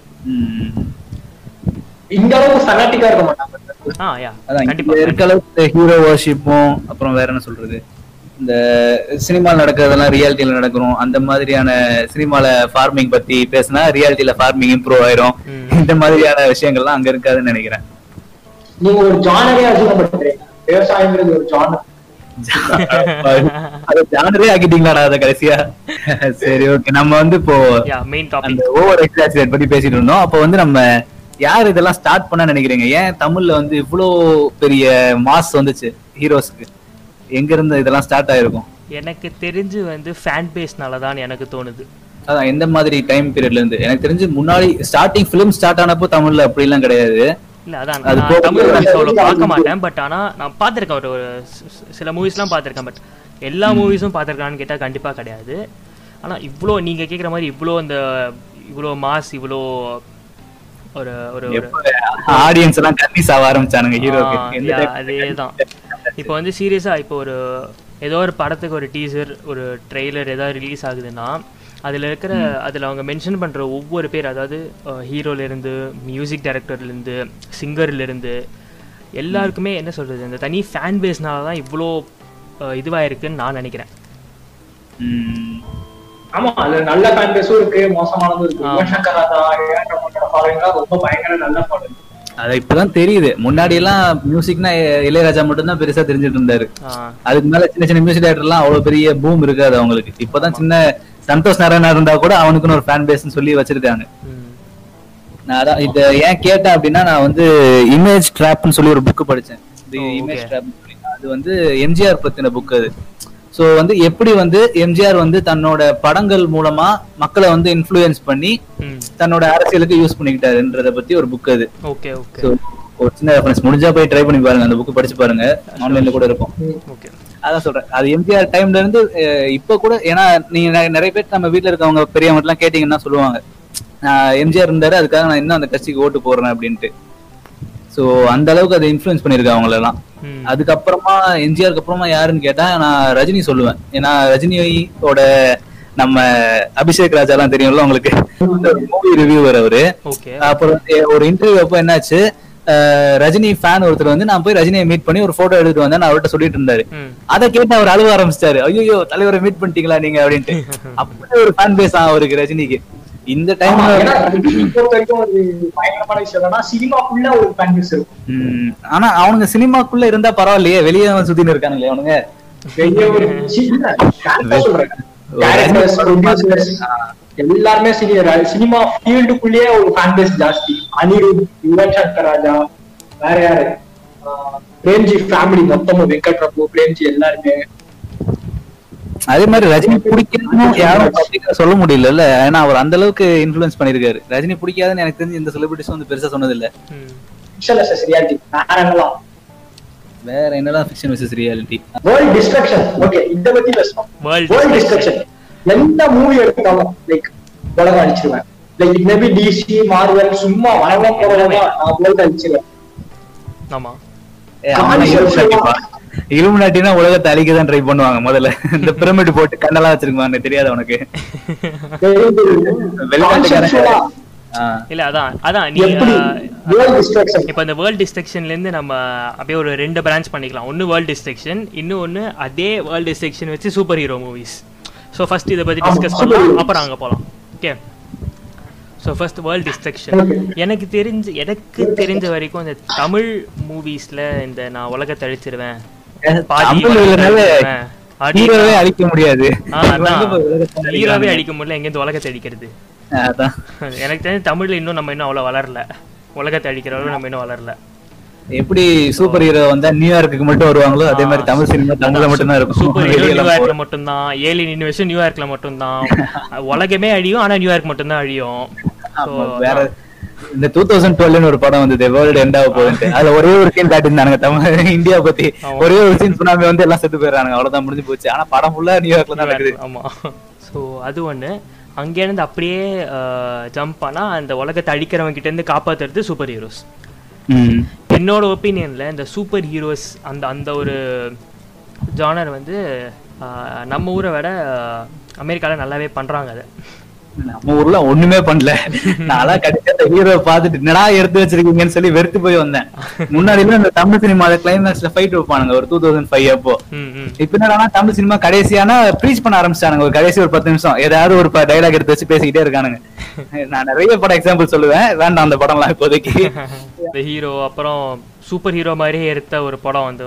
இந்த அளவுக்கு ஃபனாட்டிக்கா இருக்க மாட்டாங்க. ஆ யா கண்டிப்பா இருக்க அளவுக்கு ஹீரோ வர்ஷிப்பும் அப்புறம் வேற என்ன சொல்றது, இந்த சினிமால நடக்கிறதெல்லாம் ரியாலிட்டியில நடக்கணும். அந்த மாதிரியான சினிமால ஃபார்மிங் பத்தி பேசினா ரியாலிட்டியில ஃபார்மிங் இம்ப்ரூவ் ஆயிரும். இந்த மாதிரியான விஷயங்கள்லாம் அங்க இருக்காதுன்னு நினைக்கிறேன். நீங்க ஒரு ஜானரே அசிங்கப்படுத்துறீங்க. விவசாயம்ங்கிறது ஒரு ஜானர். அது ஜானரே ஆக்கிட்டீங்களாடா அத கடைசியா. சரி ஓகே, நம்ம வந்து இப்போ மெயின் டாபிக் அந்த ஓவர் எக்ஸாஜரேட் பத்தி பேசிட்டு இருந்தோம். அப்போ வந்து நம்ம யார் இதெல்லாம் ஸ்டார்ட் பண்ண நினைக்கிறீங்க? ஏன் தமிழ்ல வந்து இவ்வளோ பெரிய மாஸ் வந்துச்சு ஹீரோஸ்க்கு? எங்க இருந்து இதெல்லாம் ஸ்டார்ட் ஆயிருக்கும்? எனக்கு தெரிஞ்சு வந்து ஃபேன் பேஸ்னால தான் எனக்கு தோணுது. அதான் எந்த மாதிரி டைம் பீரியட்ல இருந்து? எனக்கு தெரிஞ்சு முன்னாடி ஸ்டார்டிங் ஃபிலிம் ஸ்டார்ட் ஆனப்போ தமிழ்ல அப்படி எல்லாம் கிடையாது. இல்ல அதான் நான் தமிழ் மூவிஸ் அவ்வளோ பார்க்க மாட்டேன். பட் ஆனா நான் பார்த்துருக்கேன், ஒரு ஒரு சில மூவிஸ்லாம் பார்த்துருக்கேன். பட் எல்லா மூவிஸும் பார்த்துருக்கான்னு கேட்டால் கண்டிப்பா கிடையாது. ஆனா இவ்வளோ நீங்க கேட்குற மாதிரி இவ்வளோ இந்த இவ்வளோ மாஸ், இவ்வளோ ஒரு ஒரு ஆடியன்ஸ் எல்லாம் கண்ணி சாவ ஆரம்பிச்சானுங்க ஹீரோக்கு. அதேதான். இப்போ வந்து சீரியஸா இப்போ ஒரு ஏதோ ஒரு படத்துக்கு ஒரு டீசர், ஒரு ட்ரெய்லர் ஏதாவது ரிலீஸ் ஆகுதுன்னா அதில் இருக்கிற அதில் அவங்க மென்ஷன் பண்ணுற ஒவ்வொரு பேர், அதாவது ஹீரோலேருந்து மியூசிக் டைரக்டர்லேருந்து சிங்கர்லேருந்து எல்லாருக்குமே என்ன சொல்கிறது, இந்த தனி ஃபேன் பேஸ்னால தான் இவ்வளோ இதுவாக இருக்குன்னு நான் நினைக்கிறேன். ஆமா, அது நல்ல ஃபேன் பேஸும் இருக்கு, மோசமானதும் இருக்கு. ரொம்ப பயங்கர நல்ல பாடல். அது இப்பதான் தெரியுது. முன்னாடி எல்லாம் மியூசிக்னா இளையராஜா மட்டும் தான் பெருசா தெரிஞ்சுட்டு இருந்தாரு. அதுக்கு மேல சின்ன சின்ன மியூசிக் டைரக்டர் எல்லாம் அவ்வளவு பெரிய பூம் இருக்காது அவங்களுக்கு. இப்பதான் சின்ன சந்தோஷ் நாராயணா இருந்தா கூட அவனுக்குன்னு ஒரு ஃபேன் பேஸ்ன்னு சொல்லி வச்சிருக்காங்க. நான் அதான் இத ஏன் கேட்டேன் அப்படின்னா, நான் வந்து இமேஜ் ட்ராப்னு சொல்லி ஒரு புக் படிச்சேன். இமேஜ் ட்ராப் அது வந்து எம்ஜிஆர் பத்தின புக் அது. சோ வந்து எப்படி வந்து எம்ஜிஆர் வந்து தன்னோட படங்கள் மூலமா மக்களை வந்து இன்ஃப்ளூயன்ஸ் பண்ணி தன்னோட அரசியலுக்கு யூஸ் பண்ணிக்கிட்டாருன்றத பத்தி ஒரு புக் அது. Okay okay. ஒரு சின்ன ரெஃபரன்ஸ், முடிஞ்சா போய் ட்ரை பண்ணி பாருங்க, அந்த புக் படிச்சு பாருங்க, ஆன்லைன்ல கூட இருக்கும். ஓகே, அதான் சொல்றேன். அது எம்ஜிஆர் டைம்ல இருந்து இப்ப கூட, ஏன்னா நீங்க நிறைய பேர் நம்ம வீட்டுல இருக்கவங்க பெரியவங்க எல்லாம் கேட்டீங்கன்னா சொல்லுவாங்க, எம்ஜிஆர் இருந்தாரு அதுக்காக நான் இன்னும் அந்த கட்சிக்கு ஓட்டு போடுறேன் அப்படின்ட்டு. சோ அந்த அளவுக்கு அதை இன்ஃப்ளூயன்ஸ் பண்ணிருக்காங்க அவங்கள எல்லாம். அதுக்கப்புறமா எம்ஜிஆருக்கு அப்புறமா யாருன்னு கேட்டா நான் ரஜினி சொல்லுவேன். ஏன்னா ரஜினியோட நம்ம அபிஷேக் ராஜா எல்லாம் தெரியும்ல உங்களுக்கு, மூவி ரிவ்யூவர் அவரு. அப்புறம் ஒரு இன்டர்வியூ அப்போ என்னாச்சு, ரஜினி ஃபேன் ஒருத்தர் வந்து நான் போய் ரஜினியை மீட் பண்ணி ஒரு போட்டோ எடுத்துட்டு வந்தேன் அவர்கிட்ட சொல்லிட்டு இருந்தாரு. அதை கேட்டு அவர் அழுவ ஆரம்பிச்சிட்டாரு, ஐயோ தலைவரை மீட் பண்ணிட்டீங்களா நீங்க அப்படின்ட்டு. அப்படி ஒரு ஃபேன் பேஸ் அவருக்கு ரஜினிக்கு. இந்த டைம்ல சினிமாக்குள்ள ஒரு ஃபேன் பேஸ் இருக்கும். ஆனா அவனுங்க சினிமாக்குள்ள இருந்தா பரவாயில்லையே, வெளியே அவன் சுத்தின்னு இருக்கானுங்களே அவனுங்க. எல்லாருமே சினிமா ஃபீல்டுக்குள்ளேயே ஒரு ஃபேன் பேஸ் ஜாஸ்தி. அனிருத், யுவன் சங்கர் ராஜா, வேற யாரு, பிரேம்ஜி ஃபேமிலி மொத்தமும், வெங்கட் பிரபு, பிரேம்ஜி எல்லாருமே. அதே மாதிரி ரஜினி பிடிக்கணும் யாரும் சொல்ல முடியல, ஏன்னா அவர் அந்த அளவுக்கு இன்ஃப்ளூயன்ஸ் பண்ணிருக்காரு. ரஜினி பிடிக்காதுன்னு எனக்கு தெரிஞ்சு இந்த செலிபிரிட்டிஸ் வந்து பெருசா சொன்னது இல்ல. வேற என்னலாம் fiction versus reality. World destruction. Okay, இத பத்தி பேசலாம். வேர்ல்ட் டிஸ்ட்ரக்ஷன் எந்த மூவி எடுத்தாலும் லைக் உலகம் அழிச்சிருவேன். Like it may be DC, Marvel, சும்மா வரவா போறவா நான் உலகம் அழிச்சிருவேன். ஆமா, இலுமினாட்டினா உலகத்தை அழிக்கதான் ட்ரை பண்ணுவாங்க முதல்ல. இந்த பிரமிட் போட்டு கண்ணெல்லாம் வச்சிருக்காங்க, தெரியாது உனக்கு? இல்ல அதான் அதான் நீ இப்ப இந்த வேர்ல்ட் டிஸ்ட்ரக்ஷன்ல இருந்து நம்ம அப்படியே ஒரு ரெண்டு பிரான்ச் பண்ணிக்கலாம். ஒன்னு வேர்ல்ட் டிஸ்ட்ரக்ஷன், இன்னும் ஒன்னு அதே வேர்ல்ட் டிஸ்ட்ரக்ஷன் வச்சு super hero movies. So first இதை பத்தி டிஸ்கஸ் பண்ணலாம், அப்புறம் அங்க போலாம். Okay, so first world destruction. எனக்கு தெரிஞ்சு எனக்கு தெரிஞ்ச வரைக்கும் இந்த தமிழ் மூவிஸ்ல இந்த நான் உலகத்தை அழிச்சிருவேன், ஹீரோவே அழிக்க முடியாது, ஹீரோவே அழிக்க முடியல, எங்கேருந்து உலகத்தை அழிக்கிறது? எனக்கு தெரிஞ்ச தமிழ்ல இன்னும் நம்ம இன்னும் அவ்வளவு வளரல, உலகத்தை அழிக்கிற அளவு நம்ம இன்னும் வளரல. எப்படி சூப்பர் ஹீரோ வந்தா நியூயார்க்கு மட்டும் வருவாங்களோ அதே மாதிரி தமிழ் சினிமா தமிழ்ல மட்டும் தான் இருக்கும். சூப்பர் ஹீரோ நியூயார்க்ல மட்டும் தான், ஏலியன் இன்வெஷன் நியூயார்க்ல மட்டும் தான், உலகமே அழியும் ஆனா நியூயார்க் மட்டும் தான் அழியும். வேற இந்த டூ தௌசண்ட் டுவெல்னு ஒரு படம் வந்து வேர்ல்டு எண்ட் ஆக போகுது, அதுல ஒரே ஒரு சீன் காட்டிருந்தாங்க தமிழ் இந்தியா பத்தி, ஒரே ஒரு சீன் சுனாமி வந்து எல்லாம் செத்து போயிடுறாங்க, அவ்வளவுதான் முடிஞ்சு போச்சு. ஆனா படம் ஃபுல்லா நியூயார்க்ல தான் நடக்குது. ஆமா, சோ அது ஒண்ணு. அங்கேருந்து அப்படியே ஜம்ப் ஆனா அந்த உலகத்தை அழிக்கிறவங்க கிட்ட இருந்து காப்பாத்துறது சூப்பர் ஹீரோஸ். என்னோட ஒப்பீனியன்ல இந்த சூப்பர் ஹீரோஸ் அந்த அந்த ஒரு ஜானர் வந்து நம்ம ஊரை விட அமெரிக்கால நல்லாவே பண்றாங்க. அதை நம்ம ஊர்ல ஒண்ணுமே பண்ணல. நான் கடைசியா ஹீரோ பாத்துட்டு என்னடா எடுத்து வச்சிருக்கீங்கன்னு சொல்லி வெறுத்து போய் வந்தேன். முன்னாடி இந்த தமிழ் சினிமால கிளைமேக்ஸ்ல ஃபைட் வைப்பானுங்க ஒரு டூ தௌசண்ட் ஃபைவ் அப்போ. இப்ப என்னடா தமிழ் சினிமா கடைசியான ப்ரீச் பண்ண ஆரம்பிச்சானுங்க. ஒரு கடைசி ஒரு பத்து நிமிஷம் ஏதாவது ஒரு டைலாக் எடுத்து வச்சு பேசிக்கிட்டே இருக்கானுங்க. நான் நிறைய படம் எக்ஸாம்பிள் சொல்லுவேன், வேண்டாம் அந்த படம் எல்லாம் இப்போதைக்கு. இந்த ஹீரோ அப்புறம் சூப்பர் ஹீரோ மாதிரியே எடுத்த ஒரு படம் வந்து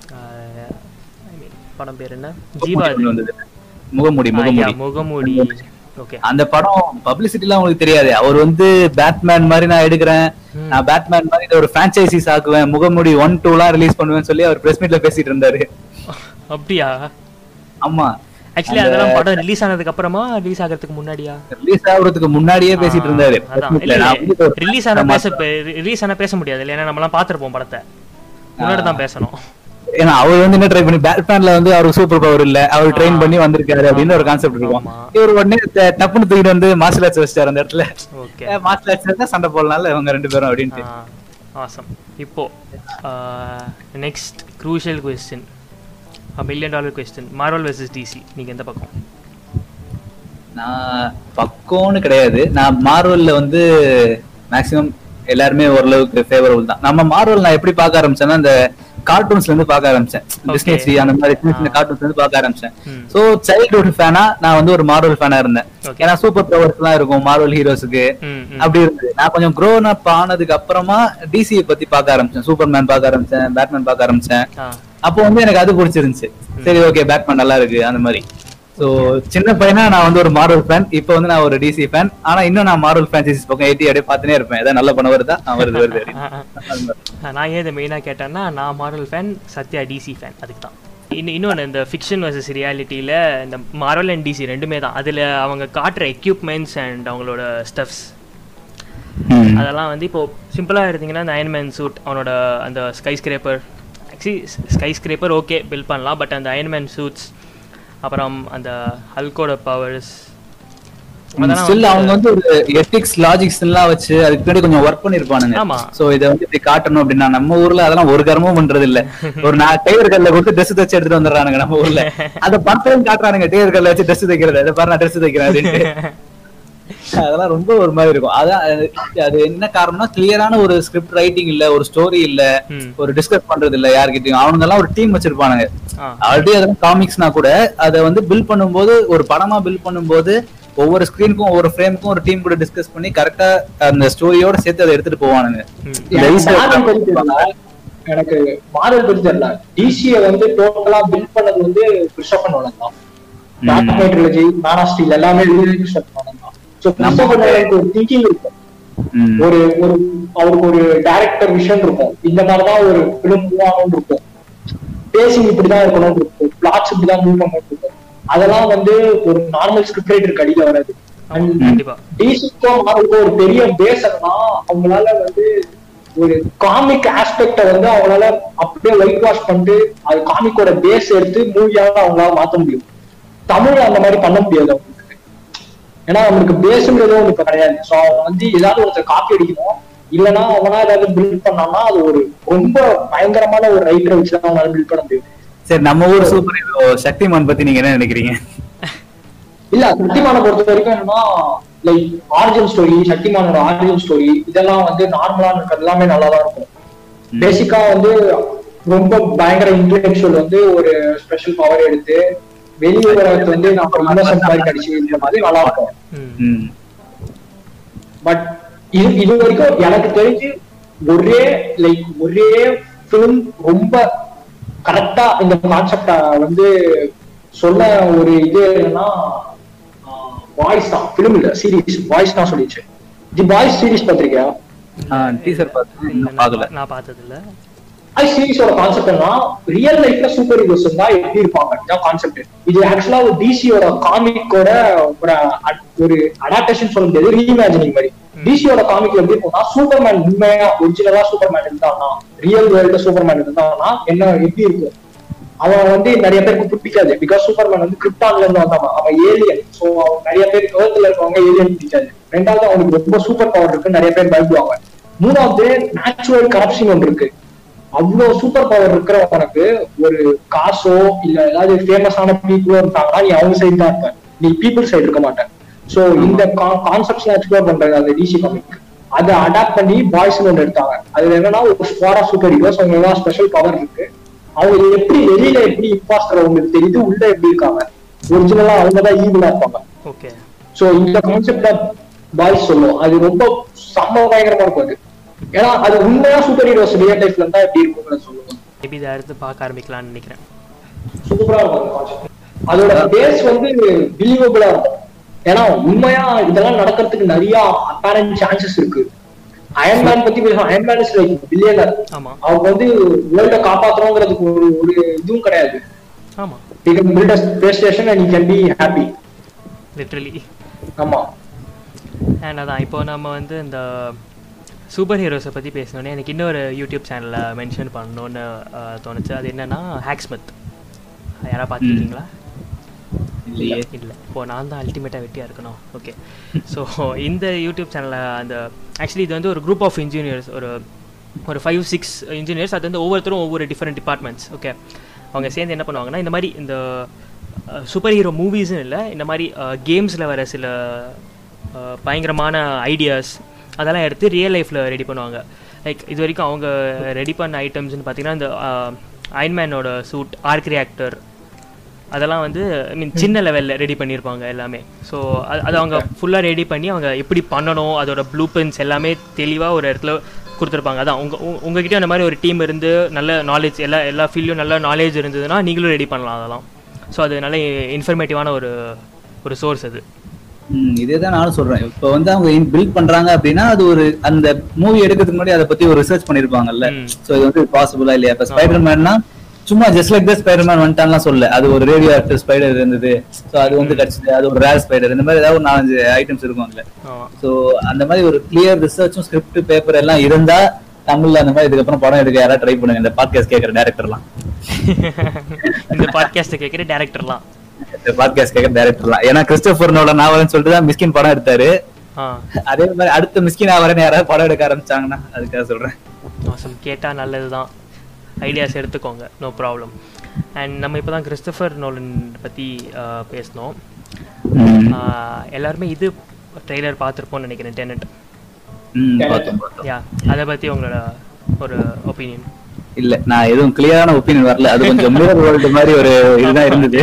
படம் பேர் என்ன, ஜீவா முகமூடி முகமூடி முகமூடி அந்த படம் பப்ளிசிட்டிலாம் உங்களுக்கு தெரியாது. அவர் வந்து பேட்மேன் மாதிரி நான் எடுக்கிறேன், நான் பேட்மேன் மாதிரி ஒரு பிரான்சைசிஸ் ஆக்குவேன், முகமூடி ஒன் டூ எல்லாம் ரிலீஸ் பண்ணுவேன்னு சொல்லி அவர் பிரஸ் மீட்ல பேசிட்டு இருந்தாரு. அப்படியா? ஆமா, ஆக்சுவலி அதெல்லாம் படம் ரிலீஸ் ஆனதுக்கு அப்புறமா ரிலீஸ் ஆகிறதுக்கு முன்னாடியா? ரிலீஸ் ஆகிறதுக்கு முன்னாடியே பேசிட்டு இருந்தாரு. ரிலீஸ் ஆன பேச ரிலீஸ் ஆன பேச முடியாது இல்ல, ஏன்னா நம்ம எல்லாம் பாத்துருப்போம் படத்தை, முன்னாடி தான் பேசணும். ஏன்னா அவர் வந்து என்ன ட்ரை பண்ணி பேட்மேன்ல வந்து அவருக்கு சூப்பர் பவர் இல்ல, அவர் ட்ரெயின் பண்ணி வந்திருக்காரு அப்படின்னு ஒரு கான்செப்ட் இருக்கும். இவர் உடனே டப்புன்னு தூக்கிட்டு வந்து மார்ஷல் ஆர்ட்ஸ் வச்சிட்டாரு அந்த இடத்துல. மார்ஷல் ஆர்ட்ஸ் தான் சண்டை போடலாம் இவங்க ரெண்டு பேரும் அப்படின்ட்டு. ஆசம். இப்போ next crucial question, million dollar question, Marvel versus DC, நீங்க எந்த பக்கம்? நான் பக்கம்னு கிடையாது, நான் மார்வல்ல வந்து மேக்ஸிமம் எல்லாருமே ஓரளவுக்கு ஃபேவரபிள் தான். நம்ம மார்வல் நான் எப்படி பார்க்க ஆரம்பிச்சேன்னா இந்த கார்ட்டூன்ஸ்ல இருந்து பார்க்க ஆரம்பிச்சேன், டிஸ்னி சி அந்த மாதிரி சின்ன சின்ன கார்ட்டூன்ஸ்ல இருந்து பார்க்க ஆரம்பிச்சேன். சோ சைல்ட்ஹுட் ஃபேனா நான் வந்து ஒரு மார்வல் ஃபேனா இருந்தேன். ஏன்னா சூப்பர் பவர்ஸ் எல்லாம் இருக்கும் மார்வல் ஹீரோஸ்க்கு, அப்படி இருந்தது. நான் கொஞ்சம் க்ரோன் அப் ஆனதுக்கு அப்புறமா டிசியை பத்தி பார்க்க ஆரம்பிச்சேன், சூப்பர்மேன் பார்க்க ஆரம்பிச்சேன், பேட்மேன் பார்க்க ஆரம்பிச்சேன். அப்போ வந்து எனக்கு அது பிடிச்சிருந்துச்சு. சரி ஓகே பேட்மேன் நல்லா இருக்கு அந்த மாதிரி. சோ சின்ன பையனா நான் வந்து ஒரு மார்வல் ஃபேன், இப்போ வந்து நான் ஒரு டிசி ஃபேன். ஆனா இன்னும் நான் மார்வல் ஃபேன்சிஸ் பக்கம் எயிட்டி அப்படியே பார்த்துனே இருப்பேன், ஏதாவது நல்ல படம் வருதா வருது வருது. நான் ஏன் இதை மெயினா கேட்டேன்னா நான் Marvel fan, Sathya DC fan. அதுக்கு தான். இன்னும் இன்னொன்று இந்த ஃபிக்ஷன் வர்சஸ் ரியாலிட்டியில் இந்த மார்வல் அண்ட் டிசி ரெண்டுமே தான். அதில் அவங்க காட்டுற எக்யூப்மெண்ட்ஸ் அண்ட் அவங்களோட ஸ்டப்ஸ் அதெல்லாம் வந்து இப்போ சிம்பிளாக எடுத்திங்கன்னா இந்த அயன்மேன் சூட், அவனோட அந்த sky scraper, actually sky scraper okay build பண்ணலாம், பட் அந்த அயன்மேன் சூட்ஸ், அப்புறம் அந்த ஹல்கோட பவர்ஸ், ஸ்டில் அவங்க வந்து ஒரு எத்திக்ஸ் லாஜிக்ஸ் எல்லாம் வச்சு அதுக்கு பின்னாடி கொஞ்சம் ஒர்க் பண்ணிருப்பானுங்க. சோ இதை வந்து இப்படி காட்டணும் அப்படின்னா நம்ம ஊர்ல அதெல்லாம் ஒரு கர்மமும் பண்றது இல்ல. ஒரு நான் டெய்லர் கல்ல கொடுத்து ட்ரெஸ் தைச்சு எடுத்துட்டு வந்துடுறானுங்க நம்ம ஊர்ல. அதை பண்றதும் காட்டுறானுங்க, டெய்லர் கல்ல வச்சு ட்ரெஸ் தைக்கிறது, அதை பாரு நான் ட்ரெஸ் தைக்கிறேன் அப்படின்ட்டு. அதெல்லாம் ரொம்ப ஒரு மாதிரி இருக்கும். அதான் அது என்ன காரணம்னா கிளியரான ஒரு ஸ்கிரிப்ட் ரைட்டிங் இல்ல, ஒரு ஸ்டோரி இல்ல, ஒரு டிஸ்கஸ் பண்றது இல்ல யார்கிட்டயும். அவனுங்க எல்லாம் ஒரு டீம் வச்சிருப்பானுங்க. ஆல்ரெடி அதெல்லாம் காமிக்ஸ்னா கூட அதை வந்து பில்ட் பண்ணும்போது, ஒரு படமா பில்ட் பண்ணும்போது ஒவ்வொரு ஸ்கிரீனுக்கும் ஒவ்வொரு ஃப்ரேமுக்கும் ஒரு டீம் கூட டிஸ்கஸ் பண்ணி கரெக்டா அந்த ஸ்டோரியோட சேர்த்து அதை எடுத்துட்டு போவானுங்க. எனக்கு மாடல் பத்தி தெரியல. டிசியை வந்து டோட்டலா பில்ட் பண்ணது வந்து கிறிஸ்டோபர் நோலன் தான். Batman trilogy, man of steel எல்லாமே எழுதியது கிறிஸ்டோபர் நோலன் தான். சோ கிறிஸ்டோபர் நோலனுக்கு ஒரு திங்கிங் இருக்கும், ஒரு ஒரு அவருக்கு ஒரு டைரக்டர் விஷன் இருக்கும். இந்த மாதிரிதான் ஒரு பிலிம் மூவ் ஆகணும்னு இருக்கும், பேசிங் இப்படிதான் இருக்கணும்னு இருக்கும், பிளாட்ஸ் இப்படிதான் மூவ் பண்ணணும்னு இருக்கும். அதெல்லாம் வந்து ஒரு நார்மல் ஸ்கிரிப்ட் ரைட்டருக்கு அடியில வராது. டிசிக்கோ மார்வலுக்கோ ஒரு பெரிய பேஸ் என்னன்னா அவங்களால வந்து ஒரு காமிக் ஆஸ்பெக்ட வந்து அவங்களால அப்படியே ஒயிட் வாஷ் பண்ணிட்டு அது காமிக்கோட பேஸ் எடுத்து மூவியாக அவங்களால மாத்த முடியும். தமிழ்ல அந்த மாதிரி பண்ண முடியாது அவங்களுக்கு, ஏன்னா அவங்களுக்கு பேஸ்ன்றது ஒண்ணு இப்ப கிடையாது. ஸோ அவங்க வந்து ஏதாவது ஒருத்தர் காப்பி அடிக்கணும், இல்லைன்னா அவனா ஏதாவது பில்ட் பண்ணான்னா அது ஒரு ரொம்ப பயங்கரமான ஒரு ரைட்டரை வச்சுதான் அவங்களால பில்ட் பண்ண முடியும். சரி, நம்ம ஊர் சூப்பர் ஹீரோ சக்திமான் பத்தி நீங்க என்ன நினைக்கிறீங்க? இல்ல, சக்திமானை பொறுத்த வரைக்கும் என்னன்னா லைக் ஆரிஜின் ஸ்டோரி, சக்திமானோட ஆரிஜின் ஸ்டோரி இதெல்லாம் வந்து நார்மலா இருக்கிறது எல்லாமே நல்லாதான் இருக்கும். பேசிக்கா வந்து ரொம்ப பயங்கர இன்டெலெக்சுவல் வந்து ஒரு ஸ்பெஷல் பவர் எடுத்து வெளியே வரது வந்து நம்ம இன்னசென்ட் மாதிரி கடிச்சு இந்த மாதிரி நல்லா இருக்கும். பட் இது இது வரைக்கும் எனக்கு தெரிஞ்சு ஒரே லைக் ஒரே பிலிம் ரொம்ப கரெக்டா இந்த கான்செப்ட வந்து சொன்ன ஒரு இது என்னன்னா வாய்ஸ் தான், பிலிம் இல்ல சீரிஸ், வாய்ஸ் தான் சொல்லிச்சு. தி பாய்ஸ் சீரிஸ் பாத்திருக்கியா? டீசர் பார்த்தேன், நான் பார்த்தது இல்ல. அது சீரிஸோட கான்செப்ட் என்ன, ரியல் லைஃப்ல சூப்பர் ஹீரோஸ் இருந்தா எப்படி இருப்பாங்க இதான் கான்செப்ட். இது ஆக்சுவலா ஒரு டிசியோட காமிக்கோட ஒரு ஒரு அடாப்டேஷன் சொல்ல முடியாது, ரீஇமேஜினிங் மாதிரி. டிசியோட காமிக்ல எப்படி போனா சூப்பர்மேன் உண்மையா ஒரிஜினலா சூப்பர்மேன் இருந்தானா, ரியல் வேர்ல்ட்ல சூப்பர்மேன் இருந்தானா என்ன எப்படி இருக்கும். அவன் வந்து நிறைய பேருக்கு பிடிக்காது, பிகாஸ் சூப்பர்மேன் வந்து கிரிப்டான்ல இருந்து வந்தான், அவன் ஏலியன். சோ நிறைய பேருக்கு ஏர்த்ல இருக்கவங்க ஏலியன் பிடிக்காது. ரெண்டாவது அவனுக்கு ரொம்ப சூப்பர் பவர் இருக்கு, நிறைய பேர் பயப்படுவாங்க. மூணாவது நேச்சுரல் கரப்ஷன் ஒன்று இருக்கு. அவ்வளவு சூப்பர் பவர் இருக்கிறவனுக்கு ஒரு காசோ இல்ல ஏதாவது ஃபேமஸான பீப்புளோ இருந்தாங்கன்னா நீ அவங்க சைடு தான் இருப்ப, நீ பீப்புள் சைடு இருக்க மாட்டேன். சோ இந்த கான்செப்ட்ஸ் எக்ஸ்ப்ளோர் பண்றாங்க அந்த டிசி காமிக். அதை அடாப்ட் பண்ணி பாய்ஸ் ஒன்று எடுத்தாங்க. அதுல என்னன்னா ஒரு ஸ்குவாட் ஆஃப் சூப்பர் ஹீரோஸ், அவங்க எல்லாம் ஸ்பெஷல் பவர் இருக்கு. அவங்க எப்படி வெளியில எப்படி இம்பாஸ்டர் அவங்களுக்கு தெரியுது, உள்ள எப்படி இருக்காங்க, ஒரிஜினலா அவங்கதான் ஈவலா இருப்பாங்க. ஓகே. சோ இந்த கான்செப்ட பாய்ஸ் சொல்லுவோம், அது ரொம்ப செம்ம பயங்கரமா இருக்கும். அது ஏன்னா அது உண்மையா சூப்பர் ஹீரோஸ் ரியல் லைஃப்ல இருந்தா எப்படி இருக்கும்னு சொல்லுவோம். மேபி இதை அடுத்து பார்க்க ஆரம்பிக்கலாம்னு நினைக்கிறேன். சூப்பரா இருக்கும். அதோட பேஸ் வந்து பிலீவபிளா இருக்கும். ஏன்னா உண்மையா இதெல்லாம் நடக்கிறதுக்கு நிறைய அப்பேரண்ட் சான்சஸ் இருக்கு. அயன்மேன் பத்தி பேசுவோம், அயன்மேன் இஸ் லைக் பில்லியனர். அவங்க வந்து வேர்ல்ட காப்பாத்துறோங்கிறதுக்கு ஒரு ஒரு இதுவும் கிடையாது. ஆமா, you can build a space station and you can be happy literally. ஆமா. அண்ட் அதான் இப்போ நம்ம வந்து இந்த சூப்பர் ஹீரோஸை பற்றி பேசினோன்னே எனக்கு இன்னொரு யூடியூப் சேனலில் மென்ஷன் பண்ணணுன்னு தோணுச்சு. அது என்னென்னா ஹேக்ஸ்மித். யாராவது பார்த்துருக்கீங்களா? இல்லையே. இல்லை, இப்போது நான் தான் அல்டிமேட்டாக வெட்டியாக இருக்கணும். ஓகே. ஸோ இந்த யூடியூப் சேனலில் அந்த ஆக்சுவலி இது வந்து ஒரு குரூப் ஆஃப் இன்ஜினியர்ஸ், ஒரு ஒரு ஃபைவ் சிக்ஸ் இன்ஜினியர்ஸ். அது வந்து ஒவ்வொருத்தரும் ஒவ்வொரு டிஃப்ரெண்ட் டிபார்ட்மெண்ட்ஸ். ஓகே. அவங்க சேர்ந்து என்ன பண்ணுவாங்கன்னா இந்த மாதிரி இந்த சூப்பர் ஹீரோ மூவிஸ்ன்னு இல்லை, இந்த மாதிரி கேம்ஸில் வர சில பயங்கரமான ஐடியாஸ் அதெல்லாம் எடுத்து ரியல் லைஃப்பில் ரெடி பண்ணுவாங்க. லைக் இது வரைக்கும் அவங்க ரெடி பண்ண ஐட்டம்ஸ்னு பார்த்தீங்கன்னா இந்த அயன்மேனோட சூட், ஆர்க் ரியாக்டர், அதெல்லாம் வந்து ஐ மீன் சின்ன லெவலில் ரெடி பண்ணியிருப்பாங்க எல்லாமே. ஸோ அது அது அவங்க ஃபுல்லாக ரெடி பண்ணி அவங்க எப்படி பண்ணணும் அதோட ப்ளூ பிரிண்ட்ஸ் எல்லாமே தெளிவாக ஒரு இடத்துல கொடுத்துருப்பாங்க. அதான் உங்கள் உங்ககிட்ட அந்த மாதிரி ஒரு டீம் இருந்து நல்ல நாலேஜ் எல்லா எல்லா ஃபீல்டும் நல்ல நாலேஜ் இருந்ததுன்னா நீங்களும் ரெடி பண்ணலாம் அதெல்லாம். ஸோ அது நல்ல இன்ஃபர்மேட்டிவான ஒரு ஒரு சோர்ஸ் அது. இதே தான் நானும் சொல்றேன். இப்போ வந்து அவங்க பில்ட் பண்றாங்க அப்படின்னா அது ஒரு அந்த மூவி எடுக்கிறதுக்கு முன்னாடி அதை பத்தி ஒரு ரிசர்ச் பண்ணிருப்பாங்கல்ல. ஸோ இது வந்து பாசிபிளா இல்லையா? இப்போ ஸ்பைடர்மேன்னா சும்மா ஜஸ்ட் லைக் த ஸ்பைடர்மேன் வந்துட்டான்லாம் சொல்ல, அது ஒரு ரேடியோ ஆக்டிவ் ஸ்பைடர் இருந்தது, ஸோ அது வந்து கிடைச்சது, அது ஒரு ரேர் ஸ்பைடர், இந்த மாதிரி ஏதாவது ஒரு நாலஞ்சு ஐட்டம்ஸ் இருக்கும்ல. ஸோ அந்த மாதிரி ஒரு கிளியர் ரிசர்ச்சும் ஸ்கிரிப்ட் பேப்பர் எல்லாம் இருந்தா தமிழ்ல அந்த மாதிரி இதுக்கப்புறம் படம் எடுக்க யாராவது ட்ரை பண்ணுங்க. இந்த பாட்காஸ்ட் கேட்கற டேரக்டர்லாம் இந்த பாட்காஸ்ட் கேட்கற டேரக்டர்லாம் பாட்காஸ்ட் கேட்க டைரக்டர்லாம். ஏன்னா கிறிஸ்டோபர் நோலன் ஆவரன்னு சொல்லிட்டு தான் மிஸ்கின் படம் எடுத்தாரு. அதே மாதிரி அடுத்த மிஸ்கின் ஆவரன்னு யாராவது படம் எடுக்க ஆரம்பிச்சாங்கன்னா அதுக்காக சொல்றேன். கேட்டா நல்லதுதான், ஐடியாஸ் எடுத்துக்கோங்க, நோ ப்ராப்ளம். அண்ட் நம்ம இப்போ தான் கிறிஸ்டோபர் நோலன் பற்றி பேசினோம். எல்லாருமே இது ட்ரெய்லர் பார்த்துருப்போம்னு நினைக்கிறேன், டெனட். யா, அதை பற்றி உங்களோட ஒரு ஒப்பீனியன்? இல்ல, நான் எதுவும் கிளியரான ஒப்பீனியன் வரல. அது கொஞ்சம் மிரர் வேர்ல்ட் மாதிரி ஒரு இதுதான் இருந்தது.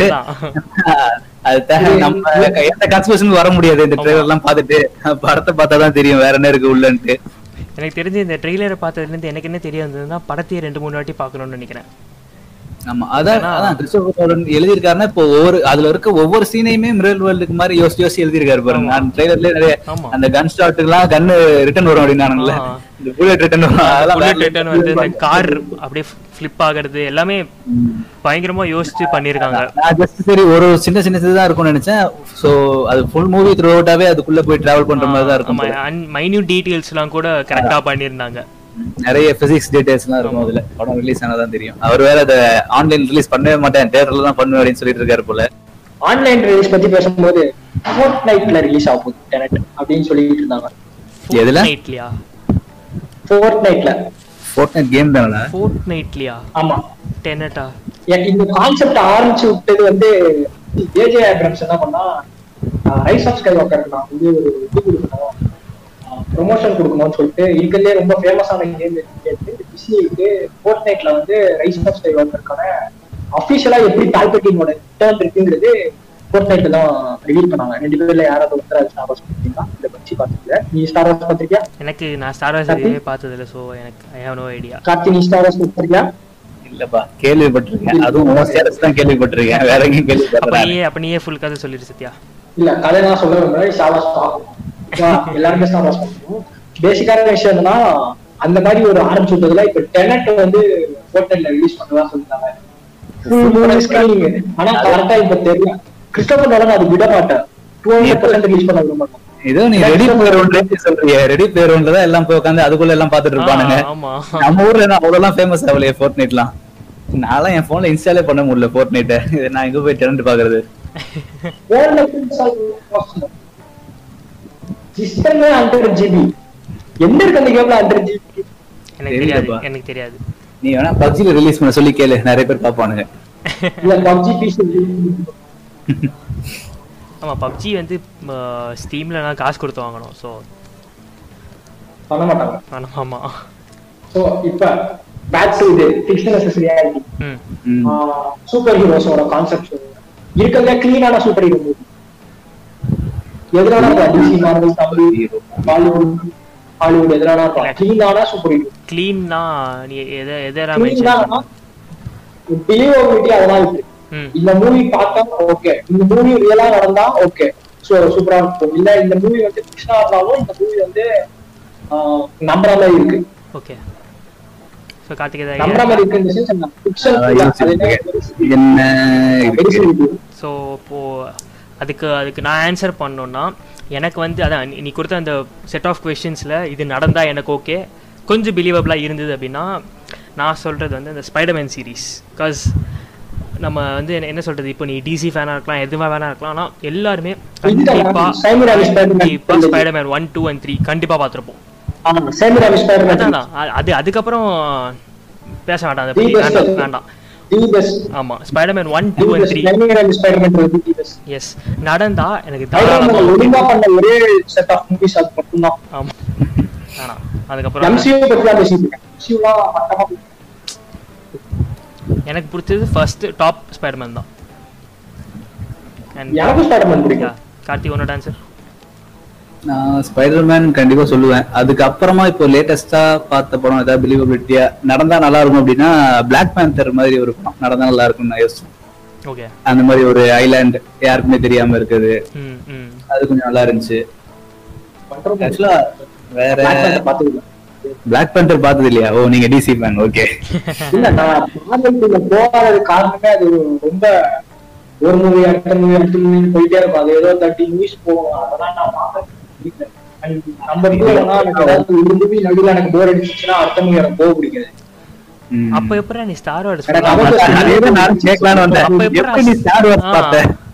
அது நம்ம எந்த கன்ஸ்பிரஷனும் வர முடியாது இந்த ட்ரெய்லர் எல்லாம் பார்த்துட்டு. படத்தை பார்த்தாதான் தெரியும் வேற என்ன இருக்கு உள்ளன்ட்டு. எனக்கு தெரிஞ்சு இந்த ட்ரெய்லரை பார்த்ததுலேருந்து எனக்கு என்ன தெரிய வந்ததுன்னா படத்தையே ரெண்டு மூணு வாட்டி பார்க்கணும்னு நினைக்கிறேன். ஆமா, அதான் அதான் கிறிஸ்டோபர் நோலன் எழுதியிருக்காருன்னா இப்போ ஒவ்வொரு அதுல இருக்க ஒவ்வொரு சீனையுமே மிரர் வேர்ல்டுக்கு மாதிரி யோசிச்சு யோசிச்சு எழுதியிருக்காரு பாருங்க. நான் ட்ரெய்லர்ல நிறைய அந்த கன் ஷாட்டுக்குலாம் கன்னு ரிட்டர்ன் வரும் அப்படின்னானுங்களே, இந்த புல்லட் ரிட்டர்ன் வரும், அதெல்லாம் ரிட்டர்ன் வந்து இந்த கார் அப்படியே ஃபிளிப் ஆகுறது எல்லாமே பயங்கரமா யோசிச்சு பண்ணிருக்காங்க. நான் ஜஸ்ட் சரி ஒரு சின்ன சின்ன இதுதான் இருக்கும்னு நினைச்சேன். சோ அது ஃபுல் மூவி த்ரூ அவுட்டாவே அதுக்குள்ள போய் டிராவல் பண்ற மாதிரி தான் இருக்கும். மைன்யூட் டீடைல்ஸ் எல்லாம் கூட கரெக்டா பண்ணிருந்தாங்க. நிறைய பிசிக்ஸ் டீடைல்ஸ் எல்லாம் இருக்கும் அதுல. படம் ரிலீஸ் ஆனதான் தெரியும். அவர் வேற அதை ஆன்லைன் ரிலீஸ் பண்ணவே மாட்டேன், தியேட்டர்ல தான் பண்ணுவேன் அப்படின்னு சொல்லிட்டு இருக்காரு போல. ஆன்லைன் ரிலீஸ் பத்தி பேசும்போது ஃபோர்ட்நைட்ல ரிலீஸ் ஆகும் டெனட் அப்படின்னு சொல்லிட்டு இருந்தாங்க. எதுல? ஃபோர்ட்நைட்லயா? ஃபோர்ட்நைட்ல. ஃபோர்ட்நைட் கேம் தானே? ஃபோர்ட்நைட்லயா? ஆமா. டெனட்டா? இந்த கான்செப்ட் ஆரம்பிச்சு விட்டது வந்து ஏஜே ஆப்ரம்ஸ் என்ன பண்ணா, ரைஸ் ஆஃப் ஸ்கைவாக்கருக்கு நான் வந்து ஒரு இது கொடுக்கணும், ப்ரொமோஷன் கொடுக்கணும்னு சொல்லிட்டு இருக்கிறதே ரொம்ப ஃபேமஸான கேம் கேட்டு டிஸ்னிக்கு ஃபோர்ட்நைட்ல வந்து ரைஸ் ஆஃப் ஸ்கைவாக்கருக்கான அஃபிஷியலா எப்படி பால்பட்டினோட டேர்ன் இருக்குங்கிறது ஃபோர்ட்நைட்ல தான் ரிவீல் பண்ணாங்க. ரெண்டு பேர்ல யாராவது ஒருத்தர் ஸ்டார் வார்ஸ் பார்த்தீங்கன்னா இதை பற்றி பார்த்துக்கல. நீ ஸ்டார் வார்ஸ் பார்த்திருக்கியா? எனக்கு நான் ஸ்டார் வார்ஸ் எதுவுமே பார்த்தது இல்லை, ஸோ எனக்கு I have no idea. Karthi, நீ ஸ்டார் வார்ஸ் பார்த்திருக்கியா? இல்லப்பா, கேள்விப்பட்டிருக்கேன். அதுவும் ஸ்டேட்டஸ் தான் கேள்விப்பட்டிருக்கேன், வேற எங்கேயும் கேள்விப்பட்டல. அப்படியே அப்படியே ஃபுல் கதை சொல்லிரு சத்யா. இல்ல, கதை நான் சொல்ல விரும்புறேன். ஸ்டார் வார்ஸ் பார்க்கணும், எல்லாருமே ஸ்டார் வார்ஸ் பார்க்கணும். பேசிக்கான விஷயம் என்னன்னா, அந்த மாதிரி ஒரு ஆரம்பிச்சு விட்டதுல இப்ப டெனட் வந்து ஃபோர்ட்நைட்ல ரிலீஸ் பண்ணதா சொல்லிட்டாங்க. ஆனா கரெக்டா இப்ப தெரியும் கிறிஸ்டோபர் நோலன் அது விட மாட்டார். இருநூறு சதவீதம் ரிலீஸ் பண்ண விட மாட்டார். ஏதோ நீ ரெடி பிளேயர் ஒன்ல சொல்றீங்க, ரெடி பிளேயர் ஒன்ல தான் எல்லாம் போய் உட்கார்ந்து அதுக்குள்ள எல்லாம் பாத்துட்டு இருப்பானுங்க. நம்ம ஊர்ல என்ன அவ்வளவுலாம் ஃபேமஸ் ஆகலையே ஃபோர்ட்நைட்லாம். நான்லாம் என் போன்ல இன்ஸ்டாலே பண்ண முடியல ஃபோர்ட்நைட்டை. நான் எங்க போய் டெனட் பாக்குறது? போன்ல சிஸ்டம்ல ஹண்ட்ரட் ஜிபி என்ன இருக்கு அந்த கேம்ல? ஹண்ட்ரட் ஜிபி எனக்கு தெரியாது, எனக்கு தெரியாது. நீ வேணா பப்ஜில ரிலீஸ் பண்ண சொல்லி கேளு, நிறைய பேர் பாப்பானுங்க. இல்ல பப்ஜி பிசி. ஆமா, பப்ஜி வந்து ஸ்டீம்ல நான் காசு கொடுத்து வாங்கணும், சோ பண்ண மாட்டாங்க. ஆமா ஆமா. சோ இப்போ பேட்ச் இது ஃபிக்ஷனல் ரியாலிட்டி. ம். சூப்பர் ஹீரோஸோட கான்செப்ட் இருக்கறதே க்ளீனான சூப்பர் ஹீரோ மூவி. எதுனால DC, Marvel, Tamil, Bollywood, Hollywood எதுனால க்ளீனான சூப்பர் ஹீரோ. க்ளீன்னா நீ எதை எதை மென்ஷன் பண்ணா பிலீவபிலிட்டி அதெல்லாம் இருக்கு. இந்த மூவி பார்த்தா ஓகே, இந்த மூவி ரியலா நடந்தா ஓகே, சோ சூப்பரா இருக்கும். இல்ல இந்த மூவி வந்து ஃபிக்ஷனா இருந்தாலும் இந்த மூவி வந்து நம்புற மாதிரி இருக்கு. ஓகே, சோ கார்த்திக் இத நம்புற மாதிரி இருக்கு. இந்த சென்ஸ் ஃபிக்ஷன் என்ன இருக்கு. சோ இப்போ அதுக்கு அதுக்கு நான் ஆன்சர் பண்ணனும்னா எனக்கு வந்து அதான் நீ கொடுத்த அந்த செட் ஆஃப் क्वेश्चंसல இது நடந்தா எனக்கு ஓகே, கொஞ்சம் பிலீவபிளா இருந்தது அப்படின்னா நான் சொல்றது வந்து அந்த ஸ்பைடர்மேன் சீரிஸ். பிகாஸ் நம்ம வந்து என்ன சொல்றது, இப்போ நீ டிசி ஃபேனா இருக்கலாம், எதுவா வேணா இருக்கலாம், ஆனால் எல்லாருமே கண்டிப்பா கண்டிப்பா Spiderman one two and three கண்டிப்பா பார்த்துருப்போம். அது அதுக்கப்புறம் பேச வேண்டாம், அதை பத்தி வேண்டாம் வேண்டாம். ஆமா, Spiderman one two and three எஸ் நடந்தா எனக்கு தாராளமா ஒரே செட் ஆஃப் மூவிஸ் அது மட்டும் தான். ஆமா, வேணாம். அதுக்கப்புறம் எனக்கு பிடிச்சது ஃபர்ஸ்ட் டாப் ஸ்பைடர்மேன் தான். எனக்கு ஸ்பைடர்மேன் பிடிக்கும். கார்த்தி உன்னோட ஆன்சர்? நான் ஸ்பைடர்மேன் கண்டிப்பா சொல்லுவேன். அதுக்கப்புறமா இப்போ லேட்டஸ்டா பார்த்த படம் ஏதாவது பிலீவபிலிட்டியா நடந்தா நல்லா இருக்கும் அப்படின்னா பிளாக் பேந்தர் மாதிரி ஒரு படம் நடந்தா நல்லா இருக்கும் நான் யோசிச்சேன். ஓகே, அந்த மாதிரி ஒரு ஐலாண்ட் யாருக்குமே தெரியாம இருக்குது, அது கொஞ்சம் நல்லா இருந்துச்சு. ஆக்சுவலா வேற பிளாக் பேந்தர் பார்த்தது இல்லையா? ஓ, நீங்க டிசி ஃபேன். ஓகே. இல்ல, நான் மார்வெல்ல போகாத காரணமே அது ரொம்ப ஒரு மூவி அடுத்த மூவி அடுத்த மூவி போயிட்டே இருக்கும். அது ஏதோ தேர்ட்டி மூவிஸ் போகும், அதெல்லாம் நான் பார்க்க பிடிக்கல. நம்பர் டூ எனக்கு ஏதாவது ஒரு மூவி நடுவில் எனக்கு போர் அடிச்சுச்சுன்னா அடுத்த மூவி எனக்கு போக பிடிக்காது. அப்ப எப்பறம் நீ ஸ்டார் வார்ஸ் கேட்கலான்னு வந்தேன். அப்ப எப்படி நீ ஸ்டார் வார்ஸ் பார்த்த?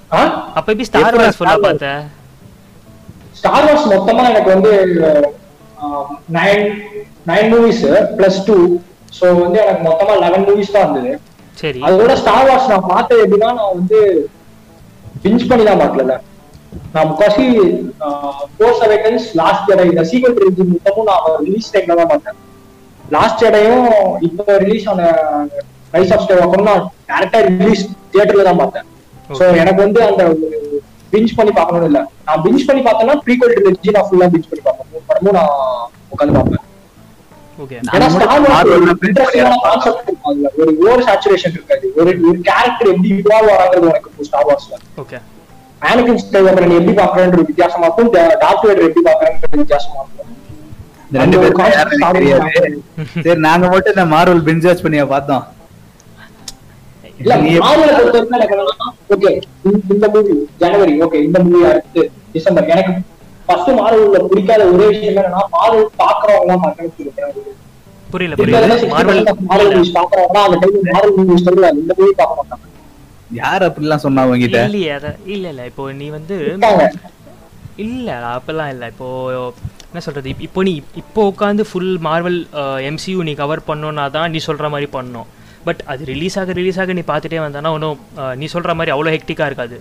அப்ப எப்படி ஸ்டார் வார்ஸ் ஃபுல்லா பார்த்த? ஸ்டார் வார்ஸ் மொத்தமா எனக்கு வந்து nine nine movies plus two, so வந்து எனக்கு மொத்தமா லெவன் மூவிஸ் தான் இருந்தது. சரி. அதோட ஸ்டார் வார்ஸ் நான் பார்த்தது எப்படின்னா, நான் வந்து பிஞ்ச் பண்ணி தான் பார்க்கல. நான் முக்காசி ஃபோர்ஸ் அவேக்கன்ஸ், லாஸ்ட் ஜெடை, இந்த சீக்வல் ட்ரிலஜி மொத்தமும் நான் ரிலீஸ் டைம்ல தான் பார்த்தேன். லாஸ்ட் ஜெடையும் இப்போ ரிலீஸ் ஆன ரைஸ் ஆஃப் ஸ்கைவாக்கரும் நான் டேரக்டா ரிலீஸ் தியேட்டர்ல தான் பார்த்தேன். ஸோ எனக்கு வந்து அந்த பிஞ்ச் பண்ணி பார்க்கணும் இல்ல. நான் பிஞ்ச் பண்ணி பார்த்தேன்னா ப்ரீக்வல் ட்ரிலஜி நான் ஃபுல்லா பிஞ்ச் பண்ணி பார்ப்பேன். மூணு படமும் நான் உட்காந்து பார்ப்பேன். ஓகே. ஏன்னா ஸ்டார் வார்ஸ் இன்ட்ரஸ்டிங்கான கான்செப்ட் இருக்கும். அதுல ஒரு ஓவர் சேச்சுரேஷன் இருக்காது. ஒரு ஒரு கேரக்டர் எப்படி இவால்வ் ஆகுறது உனக்கு ஸ்டார் வார்ஸ்ல. ஓகே. ஆனகின் ஸ்கைவாக்கர் நீ எப்படி பாக்குறேன்ற வித்தியாசமா இருக்கும், டார்த் வேடர் எப்படி பாக்குறேன்ற வித்தியாசமா இருக்கும். ரெண்டு பேரும் யாருன்னு தெரியாது. சரி, நாங்க மட்டும் இந்த மார்வல் பிஞ்ச் வாட்ச் பண்ணியா பார்த்தோம். இல்ல மார்வல் பொறுத்தவரைக்கும் எனக்கு என்னன்னா, ஓகே இந்த மூவி ஜனவரி, ஓகே இந்த மூவி அடுத்து டிசம்பர். எனக்கு ஃபர்ஸ்ட் மார்வல்ல பிடிக்காத ஒரே விஷயம் என்னன்னா, மார்வல் பாக்குறவங்க எல்லாம் பார்க்கணும்னு சொல்லிக்கிறேன். புரியல புரியல. மார்வல் மார்வல் மூவிஸ் பாக்குறவங்க அந்த டைம் மார்வல் மூவிஸ் சொல்லுவாங்க, இந்த மூவி பார்க்க மாட்டாங்க. யார் அப்படிலாம் சொன்னா உங்ககிட்ட? இல்லையே அத இல்ல இல்ல இப்போ நீ வந்து இல்ல அப்பெல்லாம் இல்ல. இப்போ என்ன சொல்றது, இப்போ நீ இப்போ உட்காந்து ஃபுல் மார்வல் எம்சியூ நீ கவர் பண்ணோன்னா தான் நீ சொல்ற மாதிரி பண்ணணும். பட் அது ரிலீஸ் ஆக ரிலீஸ் ஆக நீ பார்த்துட்டே வந்தானா ஒன்றும் நீ சொல்ற மாதிரி அவ்வளோ ஹெக்டிக்கா இருக்காது.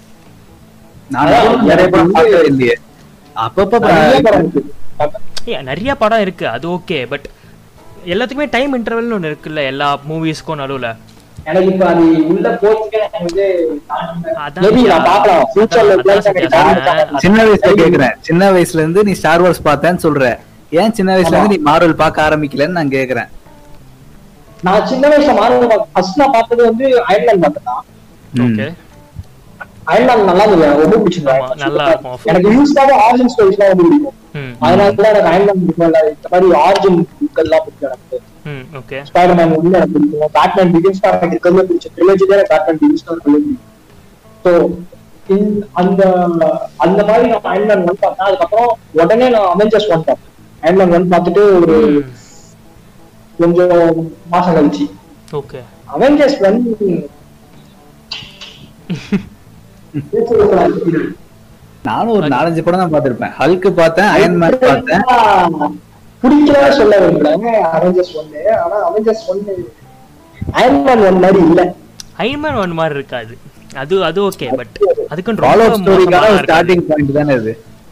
இல்லையே அப்பப்ப நிறைய படம் இருக்கு, அது ஓகே. பட் எல்லாத்துக்குமே டைம் இன்டர்வல்னு ஒன்று இருக்குல்ல எல்லா மூவிஸ்க்கும் நடுவில். எனக்கு இப்ப அது உள்ள போறதுக்கு வந்து சின்ன வயசுல கேக்குறேன். சின்ன வயசுல இருந்து நீ ஸ்டார் வார்ஸ் பார்த்தேன்னு சொல்ற, ஏன் சின்ன வயசுல இருந்து நீ மார்வல் பார்க்க ஆரம்பிக்கலன்னு நான் கேக்குறேன். நான் சின்ன வயசுல மார்வல் ஃபர்ஸ்ட் நான் பார்த்தது வந்து அயர்ன் மேன் பார்த்தேன். ஓகே. அயர்ன் மேன் நல்லா இருந்தது, ரொம்ப பிடிச்சிருந்தது. நல்லா இருக்கும். எனக்கு யூஸ்டாவே ஆரிஜின் ஸ்டோரிஸ்லாம் ரொம்ப பிடிக்கும். அதனால தான் எனக்கு அயர்ன் மேன் பிடிக்கும். இந்த மாதிரி ஆரிஜின் புக்கெல்லாம் பிடிக்கும் எனக்கு. ஓகே. ஸ்பைடர்மேன் வந்து எனக்கு பிடிக்கும். பேட்மேன் பிகின்ஸ் தான் எனக்கு இருக்கிறதுல பிடிச்ச ட்ரிலஜி தான். பேட்மேன் பிகின்ஸ் தான் ரொம்ப பிடிக்கும். ஸோ அந்த அந்த மாதிரி நான் அயர்ன் மேன் ஒன் பார்த்தேன். அதுக்கப்புறம் உடனே நான் அவெஞ்சர்ஸ் ஒன் பார்த்தேன். அயர்ன் மேன் ஒன் பார்த்துட்டு ஒரு கொஞ்சம் மாசம் கழிச்சு ஓகே அவெஞ்சர்ஸ் ஒன் நானும் ஒரு நாலஞ்சு படம் தான் பார்த்திருப்பேன். ஹல்க் பார்த்தேன், அயர்ன் மேன் பார்த்தேன். பிடிக்கவே சொல்ல விரும்புறாங்க அவெஞ்சர்ஸ் ஒன்னு. ஆனா அவெஞ்சர்ஸ் ஒன்னு அயர்ன் மேன் ஒன் மாதிரி இல்ல. அயர்ன் மேன் ஒன் மாதிரி இருக்காது. அது அது ஓகே. பட் அதுக்கு ஃபாலோ அப் ஸ்டோரிக்கான ஸ்டார்டிங் பாயிண்ட் தானே அது.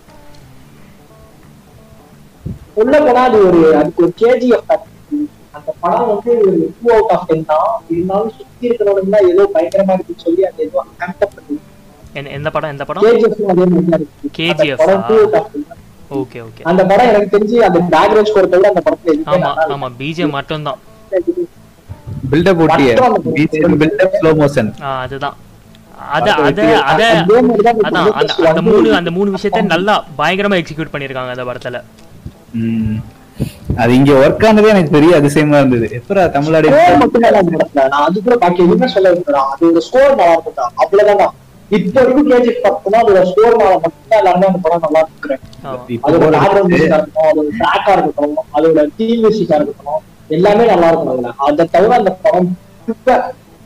உள்ள போனா அது ஒரு அதுக்கு ஒரு கேஜிஎஃப். அந்த படம் வந்து டூ அவுட் ஆஃப் டென் தான். இருந்தாலும் சுத்தி இருக்கிறவங்க தான் ஏதோ பயங்கரமா இருக்குன்னு சொல்லி அந்த ஏதோ கன்செப்ட் பண்ணி. எந்த படம்? எந்த படம்? கேஜிஎஃப் அதே மாதிரி இருக்கு. KGF okay okay. அந்த படம் எனக்கு தெரிஞ்சு அந்த பேக்ரவுண்ட் ஸ்கோர் தவிர அந்த படத்துல எதுவுமே ஆமா ஆமா பிஜிஎம் மட்டும் தான். பில்ட் அப் ஓட்டியே BGM build up slow motion. அதுதான் அத அத அத அதான் அந்த அந்த மூணு அந்த மூணு விஷயத்தை நல்லா பயங்கரமா எக்ஸிக்யூட் பண்ணிருக்காங்க அந்த படத்துல. ம் அது இங்க வர்க் ஆனதே எனக்கு பெரிய அதிசயமா இருந்தது. எப்பரா தமிழ்நாடு மட்டும் நான் அது கூட பாக்கி எதுவுமே சொல்ல விரும்புறேன். அதோட ஸ்கோர் நல்லா இருக்கும்டா, அவ்வளவுதான். இப்ப இருக்கும் கேஜிஎஃப் பார்த்தோம்னா அதோட ஸ்கோர் மேல மட்டும் எல்லாருமே அந்த படம் நல்லா இருக்கிறேன். அதோட பேக்ரவுண்ட் மியூசிக்கா இருக்கட்டும், அதோட ட்ராக்கா இருக்கட்டும், அதோட தீம் மியூசிக்கா இருக்கட்டும், எல்லாமே நல்லா இருக்கும் அதுல. அதை தவிர அந்த படம் இப்ப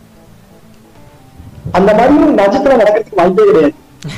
அந்த மாதிரி நட்சத்திரம் நடக்கிறதுக்கு வாய்ப்பே கிடையாது.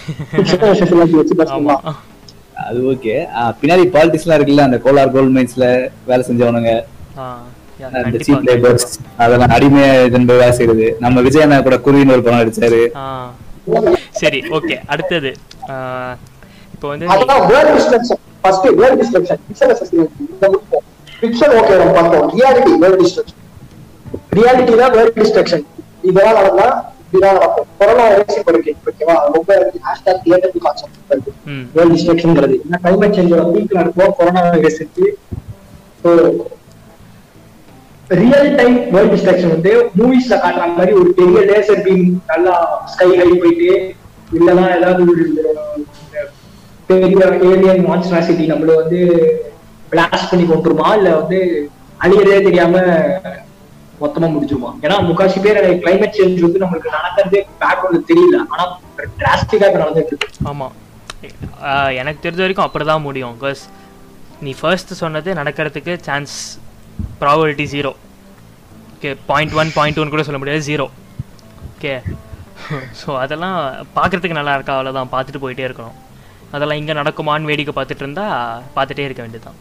அது ஓகே. பின்னாடி பாலிடிக்ஸ் எல்லாம் இருக்குல்ல, அந்த கோலார் கோல்ட் மைன்ஸ்ல வேலை செஞ்சவனுங்க, அந்த சீப் லேபர்ஸ், அதெல்லாம் அடிமையா இதன் வேலை செய்யறது. நம்ம விஜய் அண்ணா கூட குருவின்னு ஒரு படம் அடிச்சாரு. சரி ஓகே. அடுத்தது இப்போ வந்து அதான் world destruction. First world destruction pixel assassination. இந்த புக் பிக்சல் ஓகே நம்ம பார்த்தோம். Reality world destruction. ரியாலிட்டி தான் வேர்ல்ட் டிஸ்ட்ரக்ஷன். இதெல்லாம் நடந்தா இதுதான் நடக்கும். கொரோனா வைரஸ் இப்போ இருக்கு, ஓகேவா? ரொம்ப ஹேஷ்டாக் ரிலேட்டட் கான்செப்ட் இருக்கு வேர்ல்ட் டிஸ்ட்ரக்ஷன்ங்கிறது. ஏன்னா கிளைமேட் சேஞ்சோட பீக்ல இருக்கும் கொரோனா வைரஸ் இருக்கு. So real time world destruction வந்து மூவிஸ்ல காட்டுற மாதிரி ஒரு பெரிய லேசர் பீம் நல்லா ஸ்கை ஹை போயிட்டு, இல்லைன்னா ஏதாவது ஒரு பெரிய ஏலியன் மான்ஸ்ட்ராசிட்டி நம்மள வந்து பிளாஸ்ட் பண்ணி கொண்டுருமா, இல்ல வந்து அழியறதே தெரியாம மொத்தமா முடிச்சிருமா? ஏன்னா முக்காசி பேர் கிளைமேட் சேஞ்ச் வந்து நம்மளுக்கு நடக்கிறதே பேக்ரவுண்ட்ல தெரியல, ஆனா டிராஸ்டிக்கா இப்ப நடந்துட்டு இருக்கு. ஆமா, எனக்கு தெரிஞ்ச வரைக்கும் அப்படிதான் முடியும். பிகாஸ் நீ ஃபர்ஸ்ட் சொன்னது நடக்கிறதுக்கு chance probability zero. Okay, point one point one கூட சொல்ல முடியாது, ஜீரோ. ஓகே, ஸோ அதெல்லாம் பார்க்குறதுக்கு நல்லா இருக்கா, அவ்வளோதான், பார்த்துட்டு போயிட்டே இருக்கணும். அதெல்லாம் இங்கே நடக்குமான்னு வேடிக்கை பார்த்துட்டு இருந்தா பார்த்துட்டே இருக்க வேண்டியதுதான்.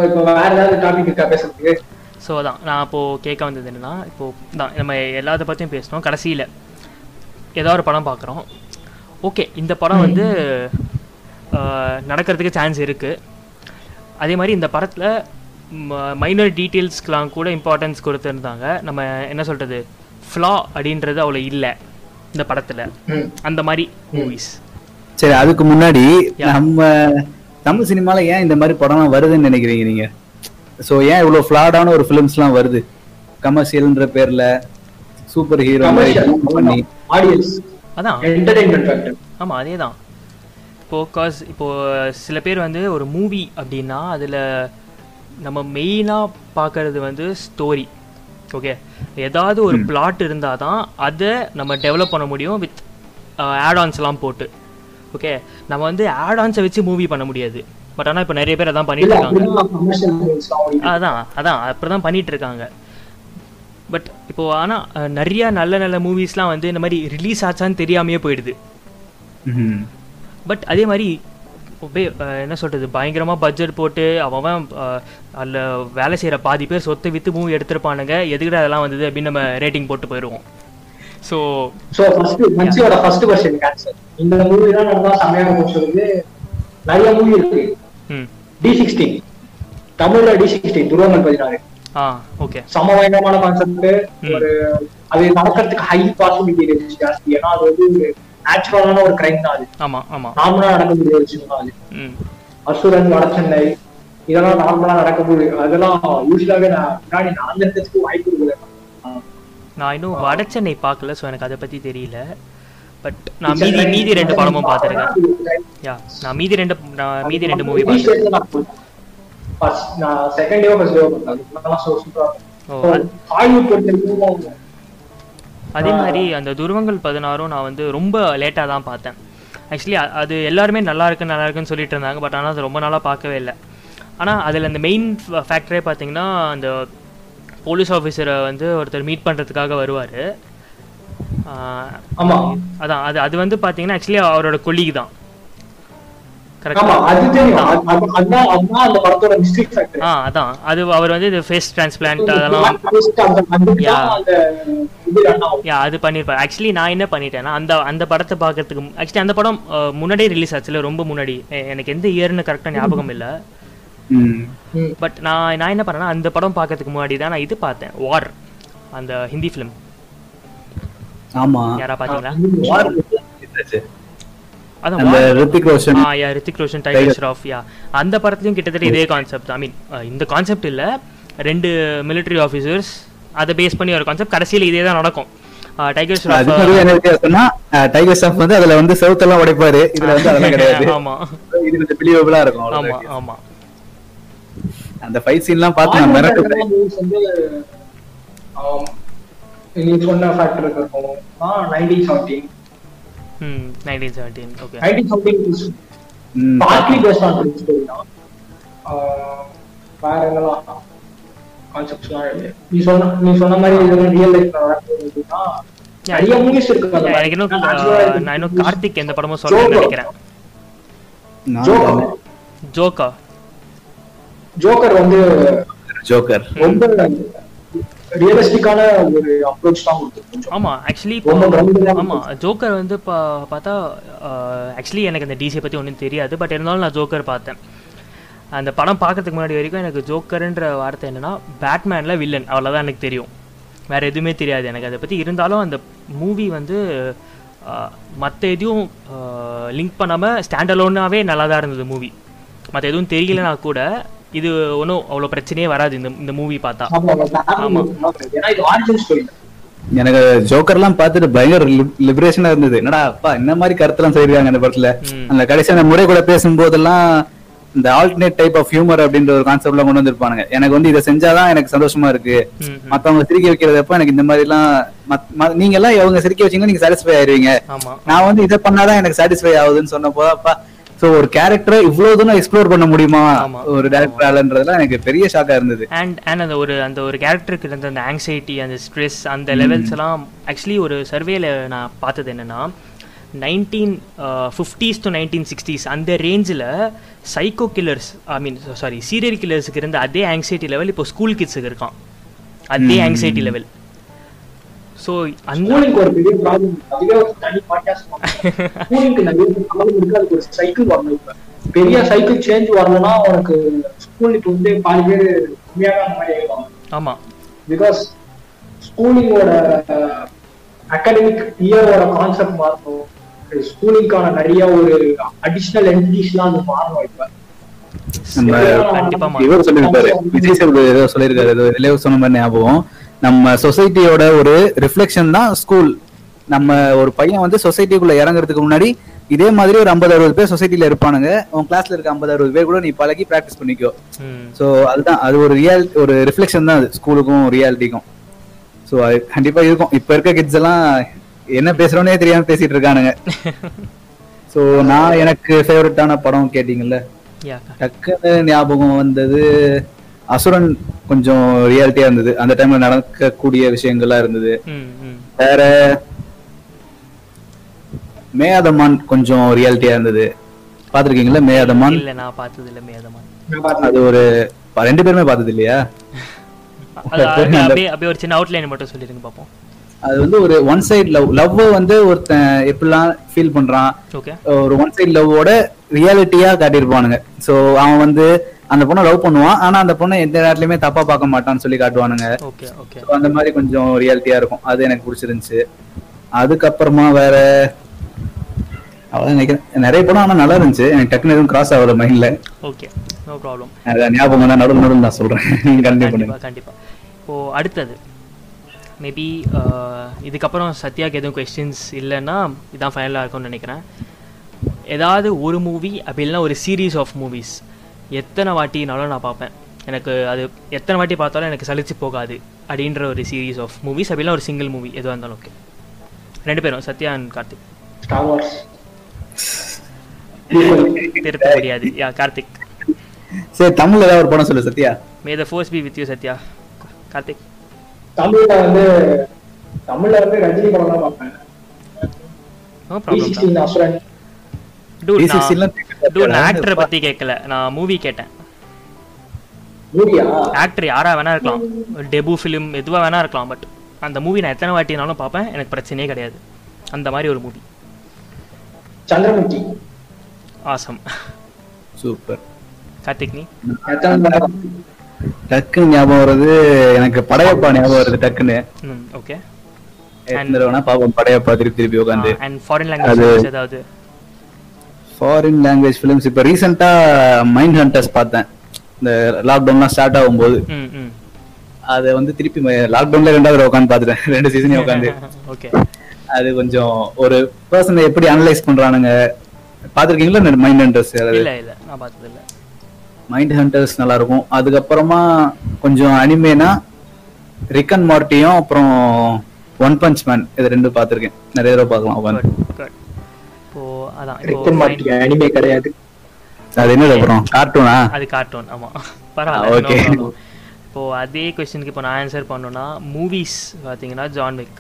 ஸோ அதான் நான் இப்போது கேட்க வந்தது என்னென்னா, இப்போது தான் நம்ம எல்லாத்த பற்றியும் பேசணும். கடைசியில் ஏதாவது ஒரு படம் பார்க்குறோம், ஓகே இந்த படம் வந்து நடக்கிறதுக்கு சான்ஸ் இருக்குது. அதே மாதிரி இந்த படத்தில் மைனர் டீட்டெயில்ஸ்க்கெலாம் கூட இம்பார்ட்டன்ஸ் கொடுத்துருந்தாங்க. நம்ம என்ன சொல்கிறது, ஃப்ளா அப்படின்றது அவ்வளோ இல்லை இந்த படத்தில், அந்த மாதிரி மூவிஸ். சரி, அதுக்கு முன்னாடி நம்ம தமிழ் சினிமால ஏன் இந்த மாதிரி படம்லாம் வருதுன்னு நினைக்கிறீங்க நீங்க? சோ ஏன் இவ்வளவு ஃபிளாடான ஒரு ஃபிலிம்ஸ்லாம் வருது கமர்ஷியல்ன்ற பேர்ல, சூப்பர் ஹீரோ பண்ணி ஆடியன்ஸ்? அதான் என்டர்டெயின்மென்ட் ஃபேக்டர். ஆமா, அதேதான். இப்போ காஸ் இப்போ சில பேர் வந்து ஒரு மூவி அப்படின்னா அதில் நம்ம மெயினாக பார்க்கறது வந்து ஸ்டோரி. ஓகே, ஏதாவது ஒரு பிளாட் இருந்தால் தான் அதை நம்ம டெவலப் பண்ண முடியும் வித் ஆட்-ஆன்ஸ்லாம் போட்டு. ஓகே, நம்ம வந்து ஆட்-ஆன்ஸை வச்சு மூவி பண்ண முடியாது. பட் ஆனால் இப்போ நிறைய பேர் அதான் பண்ணிட்டு இருக்காங்க. அதான் அதான் அப்படி தான் பண்ணிட்டு இருக்காங்க. பட் இப்போ ஆனால் நிறைய நல்ல நல்ல மூவிஸ்லாம் வந்து இந்த மாதிரி ரிலீஸ் ஆச்சான்னு தெரியாமையே போயிடுது. பட் அதே மாதிரி என்ன சொல்கிறது, பயங்கரமாக பட்ஜெட் போட்டு அவன் அதில் வேலை செய்கிற பாதி பேர் சொத்தை விற்று மூவி எடுத்துருப்பானுங்க, எதுக்கிட்ட அதெல்லாம் வந்தது அப்படின்னு நம்ம ரேட்டிங் போட்டு போயிடுவோம். ஸோ ஸோ ஃபர்ஸ்ட் மன்சியோட ஃபர்ஸ்ட் வெர்ஷன் கேன்சல். இந்த மூவி தான் நல்லா செமையாக போச்சு. நிறைய மூவி இருக்கு. டி சிக்ஸ்டீன் தமிழ்ல டி சிக்ஸ்டீன் துருவங்கள் பதினாறு. ஆ ஓகே, சம பயங்கரமான கான்செப்ட். ஒரு அது நடக்கிறதுக்கு ஹை பாசிபிலிட்டி இருந்துச்சு ஜாஸ்தி. ஏன்னா அது வந்து நேச்சுரலான ஒரு கிரைம் தான். அது ஆமா ஆமா நார்மலா நடக்கக்கூடிய ஒரு விஷயம் தான் அது. அசுரன், வடச்சென்னை இதெல்லாம் நார்மலா நடக்கக்கூடிய, அதெல்லாம் யூஸ்வலாவே நான் முன்னாடி நடந்துறதுக்கு வாய்ப்பு இருக்குது. நான் இன்னும் வடச்சென்னை பார்க்கல, ஸோ எனக்கு அதை பற்றி தெரியல. பட் நான் மீதி மீதி ரெண்டு படமும் பார்த்துருக்கேன். யா, நான் மீதி ரெண்டு நான் மீதி ரெண்டு மூவி பார்த்துருக்கேன். அதே மாதிரி அந்த துருவங்கள் பதினாறும் நான் வந்து ரொம்ப லேட்டாக தான் பார்த்தேன். ஆக்சுவலி அது எல்லாருமே நல்லா இருக்கு நல்லா இருக்குன்னு சொல்லிட்டு இருந்தாங்க. பட் ஆனால் அது ரொம்ப நாளாக பார்க்கவே இல்லை. ஆனால் அதில் அந்த மெயின் ஃபேக்டரே பார்த்தீங்கன்னா, அந்த போலீஸ் ஆஃபீஸரை வந்து ஒருத்தர் மீட் பண்ணுறதுக்காக வருவார். அதான் அது அது வந்து பார்த்தீங்கன்னா ஆக்சுவலி அவரோட கொலீக் தான். அதான் அது அவர் வந்து ஃபேஸ் டிரான்ஸ்பிளான்ட் அதெல்லாம் அது பண்ணியிருப்பார். ஆக்சுவலி நான் என்ன பண்ணிட்டேன்னா, அந்த அந்த படத்தை பார்க்கறதுக்கு ஆக்சுவலி அந்த படம் முன்னாடியே ரிலீஸ் ஆச்சுல, ரொம்ப முன்னாடி. எனக்கு எந்த இயர்னு கரெக்டாக ஞாபகம் இல்லை. பட் நான் நான் என்ன பண்ணேன்னா, அந்த படம் பார்க்கறதுக்கு முன்னாடி தான் நான் இது பார்த்தேன், வார், அந்த ஹிந்தி ஃபிலிம். ஆமா, யாரா பாத்தீங்களா? அதான் ரித்திக் ரோஷன். ஆ யா ரித்திக் ரோஷன், டைகர் ஷ்ராஃப். யா, அந்த படத்துலயும் கிட்டத்தட்ட இதே கான்செப்ட். ஐ மீன் இந்த கான்செப்ட் இல்ல, ரெண்டு மிலிட்டரி ஆஃபீஸர்ஸ் அதை பேஸ் பண்ணி ஒரு கான்செப்ட். கடைசியில் இதே தான் நடக்கும். டைகர் ஷ்ராஃப் என்ன வித்தியாசம்னா, டைகர் ஷ்ராஃப் வந்து அதுல வந்து செவுத்தெல்லாம் உடைப்பாரு, இதுல வந்து அதெல்லாம் கிடையாது. ஆமா, இது கொஞ்சம் பிலீவபிளா இருக்கும். ஆமா ஆமா, அந்த ஃபைட் சீன்லாம் பார்த்து நான் மிரட்டுறேன். நீ சொன்ன ஃபேக்டர் இருக்கும். ஆ நைன்டீன் செவன்டீன் ம் nineteen seventeen okay, nineteen seventeen partly based on true story தான். வேற என்னலாம் கான்செப்ட்ஸ்லாம் நீ சொன்ன நீ சொன்ன மாதிரி இதெல்லாம் ரியல் லைஃப்ல நடக்குதுன்னா நிறைய மூவிஸ் இருக்கு. அந்த எனக்கு இன்னும் நான் இன்னும் கார்த்திக் எந்த படமும் சொல்றேன்னு நினைக்கிறேன். ஜோக்கர் ஜோக்கர் ஜோக்கர் வந்து ஜோக்கர் ரொம்ப ரியலிஸ்டிக்கான ஒரு அப்ரோச் தான் கொடுத்துருக்கு. ஆமா, ஆக்சுவலி ஆமா ஜோக்கர் வந்து பார்த்தா ஆக்சுவலி எனக்கு அந்த டிசியை பற்றி ஒன்றும் தெரியாது. பட் இருந்தாலும் நான் ஜோக்கர் பார்த்தேன். அந்த படம் பார்க்கறதுக்கு முன்னாடி வரைக்கும் எனக்கு ஜோக்கர்ன்ற வார்த்தை என்னன்னா, பேட்மேனில் வில்லன், அவ்வளோதான் எனக்கு தெரியும். வேறு எதுவுமே தெரியாது எனக்கு அதை பற்றி. இருந்தாலும் அந்த மூவி வந்து மற்ற எதையும் லிங்க் பண்ணாமல் ஸ்டாண்டலோனாவே நல்லா தான் இருந்தது மூவி. மற்ற எதுவும் தெரியலனா கூட இது ஒன்றும் அவ்வளோ பிரச்சனையே வராது இந்த இந்த மூவி பார்த்தா. எனக்கு ஜோக்கர்லாம் பார்த்துட்டு பயங்கர லிபரேஷனா இருந்தது. என்னடா அப்பா இந்த மாதிரி கருத்தெல்லாம் செய்யிருக்காங்க அந்த படத்துல. அந்த கடைசி அந்த முறை கூட பேசும்போதெல்லாம் இந்த ஆல்டர்னேட் டைப் ஆஃப் ஹியூமர் அப்படின்ற ஒரு கான்செப்ட்லாம் கொண்டு வந்திருப்பானுங்க. எனக்கு வந்து இதை செஞ்சாதான் எனக்கு சந்தோஷமா இருக்கு, மத்தவங்க சிரிக்க வைக்கிறதப்ப எனக்கு இந்த மாதிரி எல்லாம் நீங்க எல்லாம் அவங்க சிரிக்க வச்சீங்கன்னா நீங்க சாட்டிஸ்ஃபை ஆயிருவீங்க, நான் வந்து இதை பண்ணாதான் எனக்கு சாட்டிஸ்ஃபை ஆகுதுன்னு சொன்னப்போ அப்பா சோ ஒரு கேரக்டரை இவ்வளவு தூரம் எக்ஸ்ப்ளோர் பண்ண முடியுமா ஆமா. ஒரு டேரக்டராலன்றதுலாம் எனக்கு பெரிய ஷாக்கா இருந்தது. அண்ட் அண்ட் அந்த ஒரு அந்த ஒரு கேரக்டருக்கு இருந்த அந்த ஆங்ஸைட்டி, அந்த ஸ்ட்ரெஸ், அந்த லெவல்ஸ் எல்லாம் ஆக்சுவலி ஒரு சர்வேல நான் பார்த்தது என்னன்னா nineteen fifties to nineteen sixties அந்த ரேஞ்சில் psycho killers I mean sorry serial கில்லர்ஸுக்கு இருந்த அதே ஆங்ஸைட்டி லெவல் இப்போ ஸ்கூல் கிட்ஸுக்கு இருக்கான், அதே ஆங்ஸைட்டி லெவல். ஸோ அந்த ஸ்கூலிங்க்கு ஒரு பெரிய ப்ராப்ளம், அதுவே ஒரு தனி பாட்காஸ்ட். ஸ்கூலிங்க்கு நிறைய ப்ராப்ளம் இருக்கு, அதுக்கு ஒரு சைக்கிள் வரணும். இப்ப பெரிய சைக்கிள் சேஞ்ச் வரணும்னா உனக்கு ஸ்கூலுக்கு வந்து பாதி பேர் உண்மையாக அந்த மாதிரி ஆயிடுவாங்க. ஆமாம், பிகாஸ் ஸ்கூலிங்கோட அகாடமிக் இயரோட கான்செப்ட் மாறணும், ஸ்கூலிங்கான நிறைய ஒரு அடிஷனல் என்டிட்டிஸ்லாம் அது மாறணும். இப்ப கண்டிப்பா இவர் சொல்லியிருக்காரு, விஜய் சேதுபதி ஏதோ சொல்லியிருக்காரு, ஏதோ இளைய சொன்ன மாதிரி ஞாபகம். நம்ம சொசைட்டியோட ஒரு ரிஃப்ளெக்ஷன் தான் ஸ்கூல். நம்ம ஒரு பையன் வந்து சொசைட்டிக்குள்ள இறங்குறதுக்கு முன்னாடி இதே மாதிரி ஒரு ஐம்பது அறுபது பேர் சொசைட்டில இருப்பானுங்க. உன் கிளாஸ்ல இருக்க ஐம்பது அறுபது பேர் கூட நீ பழகி பிராக்டிஸ் பண்ணிக்கோ. சோ அதுதான், அது ஒரு ரியல் ஒரு ரிஃப்ளெக்ஷன் தான் அது ஸ்கூலுக்கும் ரியாலிட்டிக்கும். சோ அது கண்டிப்பா இருக்கும். இப்ப இருக்க கிட்ஸ் எல்லாம் என்ன பேசுறோன்னே தெரியாம பேசிட்டு இருக்கானுங்க. சோ நான் எனக்கு ஃபேவரட்டான படம் கேட்டீங்கல்ல, டக்குன்னு ஞாபகம் வந்தது அசுரன். கொஞ்சம் ரியாலிட்டியா இருந்தது, அந்த டைம்ல நடக்கக்கூடிய விஷயங்கள்லாம் இருந்தது. வேற மேயாதமான் கொஞ்சம் ரியாலிட்டியா இருந்தது. பாத்திருக்கீங்களா மேயாதமான்? இல்ல நான் பார்த்தது இல்ல மேயாதமான். அது ஒரு ரெண்டு பேருமே பார்த்தது இல்லையா? அப்படியே அப்படியே ஒரு சின்ன அவுட்லைன் மட்டும் சொல்லிருங்க பாப்போம். அது வந்து ஒரு ஒன் சைடு லவ் லவ் வந்து ஒருத்தன் எப்படிலாம் ஃபீல் பண்றான், ஒரு ஒன் சைடு லவ்வோட ரியாலிட்டியா காட்டியிருப்பானுங்க. சோ அவன் வந்து அந்த பொண்ணை லவ் பண்ணுவான், ஆனா அந்த பொண்ணை எந்த நேரத்துலயுமே தப்பா பார்க்க மாட்டான்னு சொல்லி காட்டுவானுங்க. அந்த மாதிரி கொஞ்சம் ரியாலிட்டியா இருக்கும், அது எனக்கு பிடிச்சிருந்துச்சு. அதுக்கப்புறமா வேற அவ்வளவு நினைக்கிறேன், நிறைய படம் ஆனா நல்லா இருந்துச்சு. எனக்கு டக்குனு எதுவும் கிராஸ் ஆகல மைண்ட்ல. Okay, no problem. ஞாபகம் தான், நடுவு நடுவு நான் சொல்றேன். கண்டிப்பா கண்டிப்பா. இப்போ அடுத்தது மேபி இதுக்கப்புறம் சத்யாக்கு எதுவும் கொஸ்டின்ஸ் இல்லைன்னா இதான் ஃபைனலாக இருக்கும்னு நினைக்கிறேன். ஏதாவது ஒரு மூவி அப்படி இல்லைன்னா ஒரு சீரீஸ் ஆஃப் மூவிஸ் எத்தனை வாட்டினாலும் நான் பார்ப்பேன், எனக்கு அது எத்தனை வாட்டி பார்த்தாலும் எனக்கு சலிச்சு போகாது அப்படின்ற ஒரு சீரீஸ் ஆஃப் மூவிஸ் அப்படின்னா ஒரு சிங்கிள் மூவி எதுவாக இருந்தாலும் ஓகே. ரெண்டு பேரும், சத்யா அண்ட் கார்த்திக். திருத்த முடியாது. யா கார்த்திக். சரி, தமிழ்ல ஏதாவது ஒரு படம் சொல்லு Sathya. May the force be with you Sathya. Karthik. தமிழ்ல வந்து தமிழ்ல வந்து ரஜினி படம் தான் பார்ப்பேன். No problem. அசுரன். டூட் நான் ஆக்டரை பத்தி கேட்கல, நான் மூவி கேட்டேன். மூவியா? ஆக்டர் யாரா வேணா இருக்கலாம், டெபு ஃபிலிம் எதுவா வேணா இருக்கலாம், பட் அந்த மூவி நான் எத்தனை வாட்டினாலும் பார்ப்பேன், எனக்கு பிரச்சனையே கிடையாது. அந்த மாதிரி ஒரு movie. Chandramukhi. Awesome. Super. Karthik நீ? டக்குன்னு ஞாபகம் வருது எனக்கு படையப்பா ஞாபகம் வருது டக்குன்னு. ஓகே. எந்தரவனா பாப்போம் படையப்பா திருப்பி திருப்பி உட்கார்ந்து. அண்ட் ஃபாரின் லாங்குவேஜ் ஏதாவது? ஃபாரின் லாங்குவேஜ் ஃபிலிம்ஸ் இப்போ ரீசெண்டா மைண்ட் ஹண்டர்ஸ் பார்த்தேன், இந்த லாக்டவுன்லாம் ஸ்டார்ட் ஆகும்போது. அது வந்து திருப்பி லாக்டவுன்ல ரெண்டாவது உட்காந்து பார்த்துட்டேன், ரெண்டு சீசனே உட்காந்து. ஓகே. அது கொஞ்சம் ஒரு பர்சனை எப்படி அனலைஸ் பண்றானுங்க பாத்திருக்கீங்களா மைண்ட் ஹண்டர்ஸ்? இல்ல இல்ல நான் பார்த்தது இல்ல. மைண்ட் ஹண்டர்ஸ் நல்லா இருக்கும். அதுக்கப்புறமா கொஞ்சம் அனிமேனா ரிக் அண்ட் மார்ட்டியும் அப்புறம் ஒன் பஞ்ச் மேன், இது ரெண்டும் பார்த்திருக்கேன், நிறைய தடவை பார்க்கலாம் உட்காந்து. இப்போ அதான் ரிக் அண்ட் மார்ட்டி அனிமே கிடையாது, அது என்னது அப்புறம் கார்ட்டூனா? அது கார்ட்டூன். ஆமா பரவாயில்ல. ஓகே. இப்போ அதே क्वेश्चनக்கு இப்போ நான் ஆன்சர் பண்ணனும்னா மூவிஸ் பாத்தீங்கன்னா ஜான் விக்.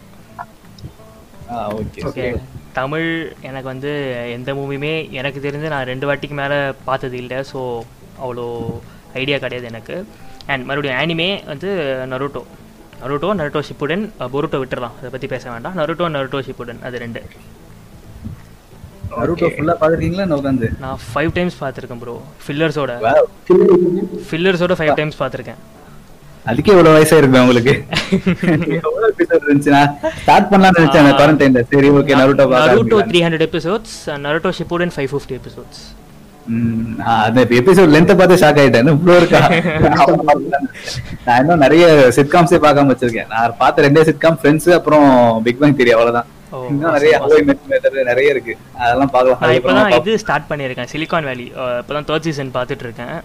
ஓகே. தமிழ் எனக்கு வந்து எந்த மூவியுமே எனக்கு தெரிஞ்சு நான் ரெண்டு வாட்டிக்கு மேலே பார்த்தது இல்லை, ஸோ அவ்வளோ ஐடியா கிடையாது எனக்கு. அண்ட் மறுபடியும் ஆனிமே வந்து Naruto Naruto Naruto Shippuden, Boruto விட்டுறலாம், அதை பற்றி பேச வேண்டாம். நருட்டோ நருட்டோ ஷிப்புடன் அது ரெண்டு. நருட்டோ ஃபுல்லாக பார்த்துருக்கீங்களா? நான் உட்காந்து நான் ஃபைவ் டைம்ஸ் பார்த்துருக்கேன் ப்ரோ, ஃபில்லர்ஸோட ஃபில்லர்ஸோட ஃபைவ் டைம்ஸ் பார்த்துருக்கேன். அதுக்கே இவ்வளவு வயசா இருக்கு உங்களுக்கு. எவ்வளவு எபிசோட் இருந்துச்சுனா ஸ்டார்ட் பண்ணலாம்னு நினைச்சேன் நான் குவாரண்டைன்ல. சரி ஓகே. நருட்டோ பாருங்க. Naruto three hundred episodes, Naruto Shippuden five hundred fifty episodes. ம் அந்த எபிசோட் லெந்த் பார்த்து ஷாக் ஆயிட்டேன். இவ்ளோ இருக்கா? நான் இன்னும் நிறைய சிட்காம்ஸே பார்க்காம வச்சிருக்கேன். நான் பார்த்த ரெண்டே சிட்காம் ஃப்ரெண்ட்ஸ் அப்புறம் பிக் பேங் தியரி, அவ்வளவுதான். இன்னும் நிறைய ஹவாய் மெத்தட் நிறைய இருக்கு, அதெல்லாம் பார்க்கலாம். நான் இப்பதான் இது ஸ்டார்ட் பண்ணிருக்கேன், சிலிகான் வேலி. இப்பதான் தேர்ட் சீசன் பார்த்துட்டு இருக்கேன்.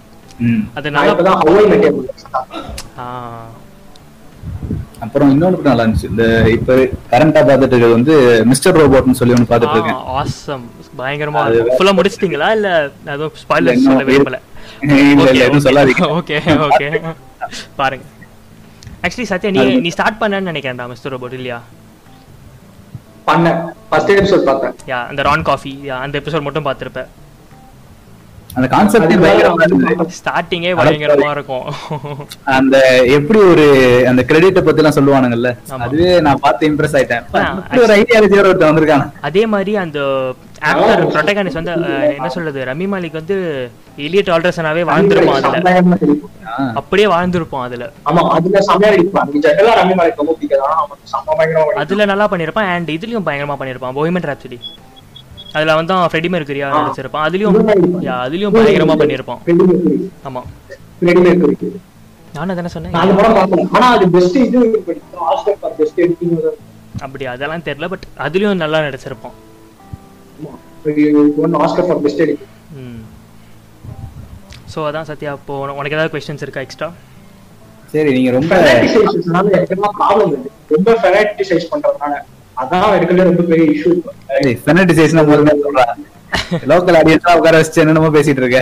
அப்புறம் இன்னொன்னு நல்லா இருந்துச்சு, இந்த இப்ப கரண்டா பார்த்துட்டு இருக்கிறது வந்து மிஸ்டர் ரோபோட்னு சொல்லி ஒன்னு பார்த்துட்டு இருக்கேன். ஆசம் பயங்கரமா இருக்கும். ஃபுல்லா முடிச்சிட்டீங்களா இல்ல அதுவும் ஸ்பாயிலர்ஸ் சொல்ல விரும்பல? இல்ல இல்ல எதுவும் சொல்லாதீங்க. ஓகே ஓகே பாருங்க. ஆக்சுவலி சத்யா நீ நீ ஸ்டார்ட் பண்ணன்னு நினைக்கிறேன்டா மிஸ்டர் ரோபோட் இல்லையா? பண்ண ஃபர்ஸ்ட் எபிசோட் பார்த்தேன். யா அந்த ரான் காஃபி யா அந்த எபிசோட் மட்டும் பார்த்திருப்பேன். அந்த கான்செப்டே பயங்கரமா இருக்கு. ஸ்டார்டிங்கே பயங்கரமா இருக்கும். அந்த எப்படி ஒரு அந்த கிரெடிட்ட பத்தி எல்லாம் சொல்லுவானுங்கல்ல, அதுவே நான் பார்த்து இம்ப்ரெஸ் ஆயிட்டேன். இப்படி ஒரு ஐடியாலஜி வர ஒருத்தன் வந்திருக்காங்க. அதே மாதிரி அந்த ஆக்டர் ப்ரொட்டகனிஸ்ட் வந்து என்ன சொல்றது, ரமி மாலிக் வந்து எலியட் ஆல்டர்சனாவே வாழ்ந்துருப்பான் அதுல, அப்படியே வாழ்ந்துருப்பான் அதுல. ஆமா அதுல செமையா இருப்பான். ஜெனரலா ரமி மாலிக் ரொம்ப பிடிக்காது, ஆனா அவன் செம பயங்கரமா அதுல நல்லா பண்ணிருப்பான். அண்ட் இதுலயும் பயங்கரமா பண்ணிருப்பான். போஹிமியன் ராப்சடி அதுல வந்து ஃப்ரெடி மெர்க்குரியா நடிச்சிருப்பான். அதுலயும் அதுலயும் பயங்கரமா பண்ணிருப்பான். ஆமா ஃப்ரெடி மெர்க்குரி நான் அதானே சொன்னேன். நான் படம் பார்த்தேன், ஆனா அது பெஸ்ட் இது ஆஸ்கர் ஃபார் பெஸ்ட் எடிட்டிங் அப்படி அதெல்லாம் தெரியல, பட் அதுலயும் நல்லா நடிச்சிருப்பான். One Oscar for best editing. ம் சோ அதான் சத்யா, இப்போ உனக்கு ஏதாவது क्वेश्चंस இருக்கா எக்ஸ்ட்ரா? சரி நீங்க ரொம்ப ஃபெனாட்டிசைஸ்னால எனக்கு என்ன ப்ராப்ளம் இருக்கு, ரொம்ப ஃபெனாட்டிசைஸ் பண்றதுனால அதான் எடுக்கல ரொம்ப பெரிய இஷ்யூ. ஏய் ஃபெனாட்டிசைஸ்னா முதல்ல சொல்றா, லோக்கல் ஆடியன்ஸா உட்கார வச்சு என்னென்னமோ பேசிட்டு இருக்க.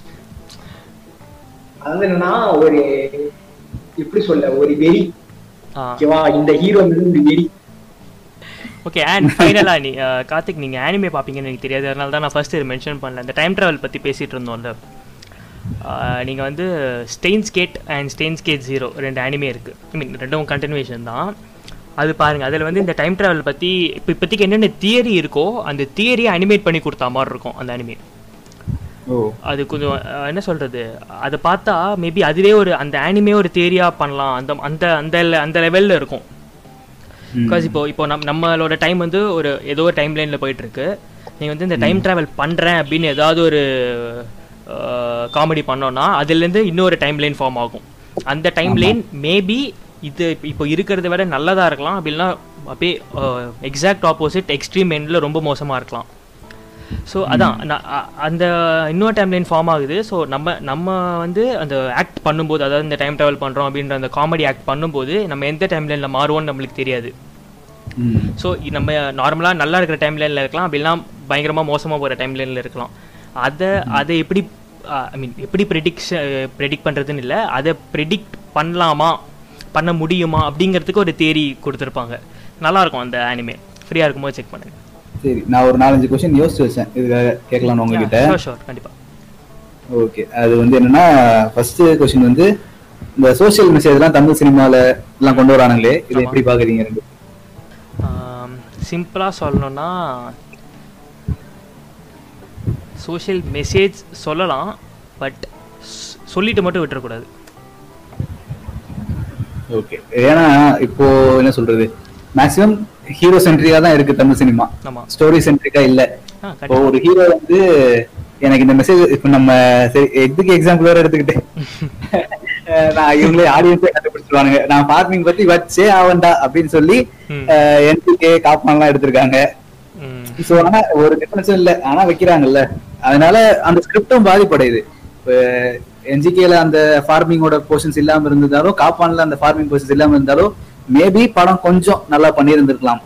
அது என்னன்னா ஒரு எப்படி சொல்ல ஒரு வெறி, ஓகேவா, இந்த ஹீரோ வந்து ஒரு வெறி. ஓகே அண்ட் ஃபைனலா நீ கார்த்திக் நீங்க அனிமே பாப்பீங்கன்னு எனக்கு தெரியாது, அதனால தான் நான் ஃபர்ஸ்ட் மென்ஷன் பண்ணல. இந்த டைம் டிராவல் பத்தி பேசிட்டு இருந்தோம்ல, நீங்கள் வந்து Steins Gate and Steins Gate zero ரெண்டு அனிமே இருக்குது. ஐ மீன் ரெண்டும் கண்டினியூஷன் தான். அது பாருங்கள், அதில் வந்து இந்த டைம் ட்ராவல் பற்றி இப்போ இப்போதைக்கு என்னென்ன தியரி இருக்கோ அந்த தியரியை அனிமேட் பண்ணி கொடுத்தா மாதிரி இருக்கும் அந்த அனிமே. அது கொஞ்சம் என்ன சொல்கிறது, அதை பார்த்தா மேபி அதுவே ஒரு அந்த அனிமே ஒரு தியரியாக பண்ணலாம், அந்த அந்த அந்த அந்த லெவலில் இருக்கும். பிகாஸ் இப்போ இப்போ நம் நம்மளோட டைம் வந்து ஒரு ஏதோ ஒரு டைம் லைனில் போயிட்டுருக்கு. நீங்கள் வந்து இந்த டைம் ட்ராவல் பண்ணுறேன் அப்படின்னு ஏதாவது ஒரு காமெடி பண்ணோன்னா அதுலேருந்து இன்னொரு டைம் லைன் ஃபார்ம் ஆகும். அந்த டைம் லைன் மேபி இது இப்போ இருக்கிறத விட நல்லதாக இருக்கலாம், அப்படின்னா அப்படியே எக்ஸாக்ட் ஆப்போசிட் எக்ஸ்ட்ரீம் எண்டில் ரொம்ப மோசமாக இருக்கலாம். ஸோ அதான் நான் அந்த இன்னொரு டைம் லைன் ஃபார்ம் ஆகுது. ஸோ நம்ம நம்ம வந்து அந்த ஆக்ட் பண்ணும்போது, அதாவது இந்த டைம் ட்ராவல் பண்ணுறோம் அப்படின்ற அந்த காமெடி ஆக்ட் பண்ணும்போது நம்ம எந்த டைம் லைனில் மாறுவோம்னு நம்மளுக்கு தெரியாது. ஸோ நம்ம நார்மலாக நல்லா இருக்கிற டைம் லைனில் இருக்கலாம், அப்படிலாம் பயங்கரமாக மோசமாக போகிற டைம் லைனில் இருக்கலாம். அதை அதை எப்படி ஐ மீன் எப்படி ப்ரெடிக்ஷன் ப்ரெடிக்ட் பண்ணுறதுன்னு இல்லை, அதை ப்ரெடிக்ட் பண்ணலாமா பண்ண முடியுமா அப்படிங்கிறதுக்கு ஒரு தியரி கொடுத்துருப்பாங்க. நல்லாயிருக்கும் அந்த அனிமே, ஃப்ரீயாக இருக்கும்போது செக் பண்ணுங்கள். சரி நான் ஒரு நாலஞ்சு கொஸ்டின் யோசிச்சு வச்சேன் இதுக்காக கேட்கலாம்னு உங்ககிட்ட. ஷோர் கண்டிப்பாக. ஓகே, அது வந்து என்னன்னா ஃபர்ஸ்ட் கொஸ்டின் வந்து இந்த சோஷியல் மெசேஜ்லாம் தமிழ் சினிமாவில் எல்லாம் கொண்டு வரானுங்களே, இதை எப்படி பார்க்குறீங்க? ரெண்டு சிம்பிளாக சொல்லணும்னா சோஷியல் மெசேஜ் சொல்லலாம், பட் சொல்லிட்டு மட்டும் விட்டுறக்கூடாது. ஓகே, ஏன்னா இப்போ என்ன சொல்றது, மேக்ஸிமம் ஹீரோ சென்ட்ரிக்கா தான் இருக்கு தமிழ் சினிமா, ஸ்டோரி சென்ட்ரிக்கா இல்ல. இப்போ ஒரு ஹீரோ வந்து எனக்கு இந்த மெசேஜ், இப்போ நம்ம சரி எதுக்கு எக்ஸாம்பிள் வேற எடுத்துக்கிட்டு நான் இவங்களே ஆடியன்ஸே கண்டுபிடிச்சிருவானுங்க, நான் ஃபார்மிங் பத்தி வச்சே ஆவண்டா அப்படின்னு சொல்லி என்டிகே காப்பான்லாம் எடுத்திருக்காங்க. சோ ஆனா ஒரு டிஃபரன்ஸும் இல்ல, ஆனா வைக்கிறாங்கல்ல, அதனால அந்த ஸ்கிரிப்டும் பாதிப்படையுது. இப்போ என்ஜிகேல அந்த ஃபார்மிங்கோட போர்ஷன்ஸ் இல்லாம இருந்தாலும், காப்பான்ல அந்த ஃபார்மிங் போர்ஷன்ஸ் இல்லாம இருந்தாலும் மேபி படம் கொஞ்சம் நல்லா பண்ணியிருந்திருக்கலாம்.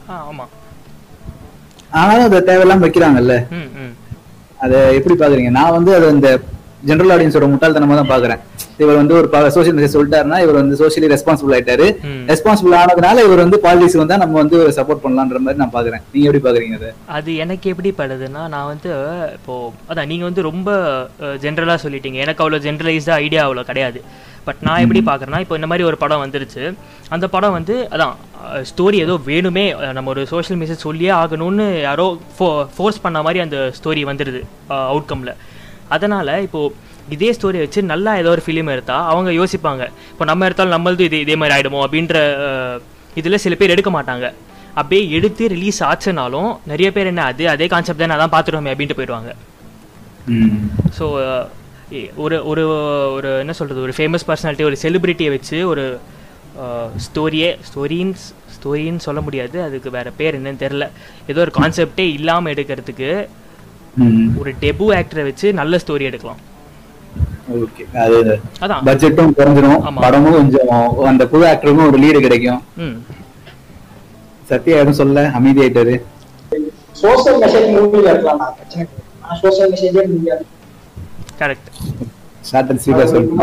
ஆனாலும் அதை தேவையில்லாம வைக்கிறாங்கல்ல, அதை எப்படி பாக்குறீங்க? நான் வந்து அதை இந்த ஜெனரல் ஆடியன்ஸோட முட்டாள்தனமா தான் பாக்குறேன். இவர் வந்து ஒரு சோசியல் மெசேஜ் சொல்லிட்டாருன்னா இவர் வந்து சோசியலி ரெஸ்பான்சிபிள் ஆயிட்டாரு, ரெஸ்பான்சிபிள் ஆனதுனால இவர் வந்து பாலிடிக்ஸ் வந்தா நம்ம வந்து சப்போர்ட் பண்ணலான்ற மாதிரி நான் பாக்குறேன். நீங்க எப்படி பாக்குறீங்க அதை? அது எனக்கு எப்படி படுதுன்னா, நான் வந்து இப்போ அதான் நீங்க வந்து ரொம்ப ஜென்ரலா சொல்லிட்டீங்க, எனக்கு அவ்வளோ ஜென்ரலைஸ்டா ஐடியா அவ்வளோ கிடையாது. பட் நான் எப்படி பார்க்குறேன்னா, இப்போ இந்த மாதிரி ஒரு படம் வந்துருச்சு, அந்த படம் வந்து அதான் ஸ்டோரி ஏதோ வேணுமே நம்ம ஒரு சோஷியல் மெசேஜ் சொல்லியே ஆகணும்னு யாரோ ஃபோ ஃபோர்ஸ் பண்ண மாதிரி அந்த ஸ்டோரி வந்துடுது அவுட்கமில். அதனால் இப்போது இதே ஸ்டோரியை வச்சு நல்லா ஏதோ ஒரு ஃபிலிம் எடுத்தால் அவங்க யோசிப்பாங்க, இப்போ நம்ம எடுத்தாலும் நம்மளது இது இதே மாதிரி ஆகிடுமோ அப்படின்ற இதில் சில பேர் எடுக்க மாட்டாங்க. அப்படியே எடுத்து ரிலீஸ் ஆச்சுனாலும் நிறைய பேர் என்ன அது அதே கான்செப்ட் தான் அதான் பார்த்துருவோமே அப்படின்ட்டு போயிடுவாங்க. ஸோ ஒரு ஒரு ஒரு என்ன சொல்கிறது, ஒரு ஃபேமஸ் பர்சனாலிட்டி ஒரு செலிப்ரிட்டியை வச்சு ஒரு ஸ்டோரியே ஸ்டோரின்னு ஸ்டோரின்னு சொல்ல முடியாது, அதுக்கு வேறு பேர் என்னன்னு தெரில, ஏதோ ஒரு கான்செப்டே இல்லாமல் எடுக்கிறதுக்கு ஒரு டெபு ஆக்டரை வச்சு நல்ல ஸ்டோரி எடுக்கலாம். ஓகே, அது அதான் பட்ஜெட்டும் குறைஞ்சிரும், படமும் கொஞ்சம் அந்த புது ஆக்டருக்கும் ஒரு லீடு கிடைக்கும். சத்யா எதுவும் சொல்ல அமைதி ஆயிட்டாரு. சோசியல் மெசேஜ் மூவில இருக்கலாம் நான் பிரச்சனை ஆனா சோசியல் மெசேஜே முடியாது. கரெக்ட். ஷார்ட் அண்ட் ஸ்வீட்டா சொல்லுங்க.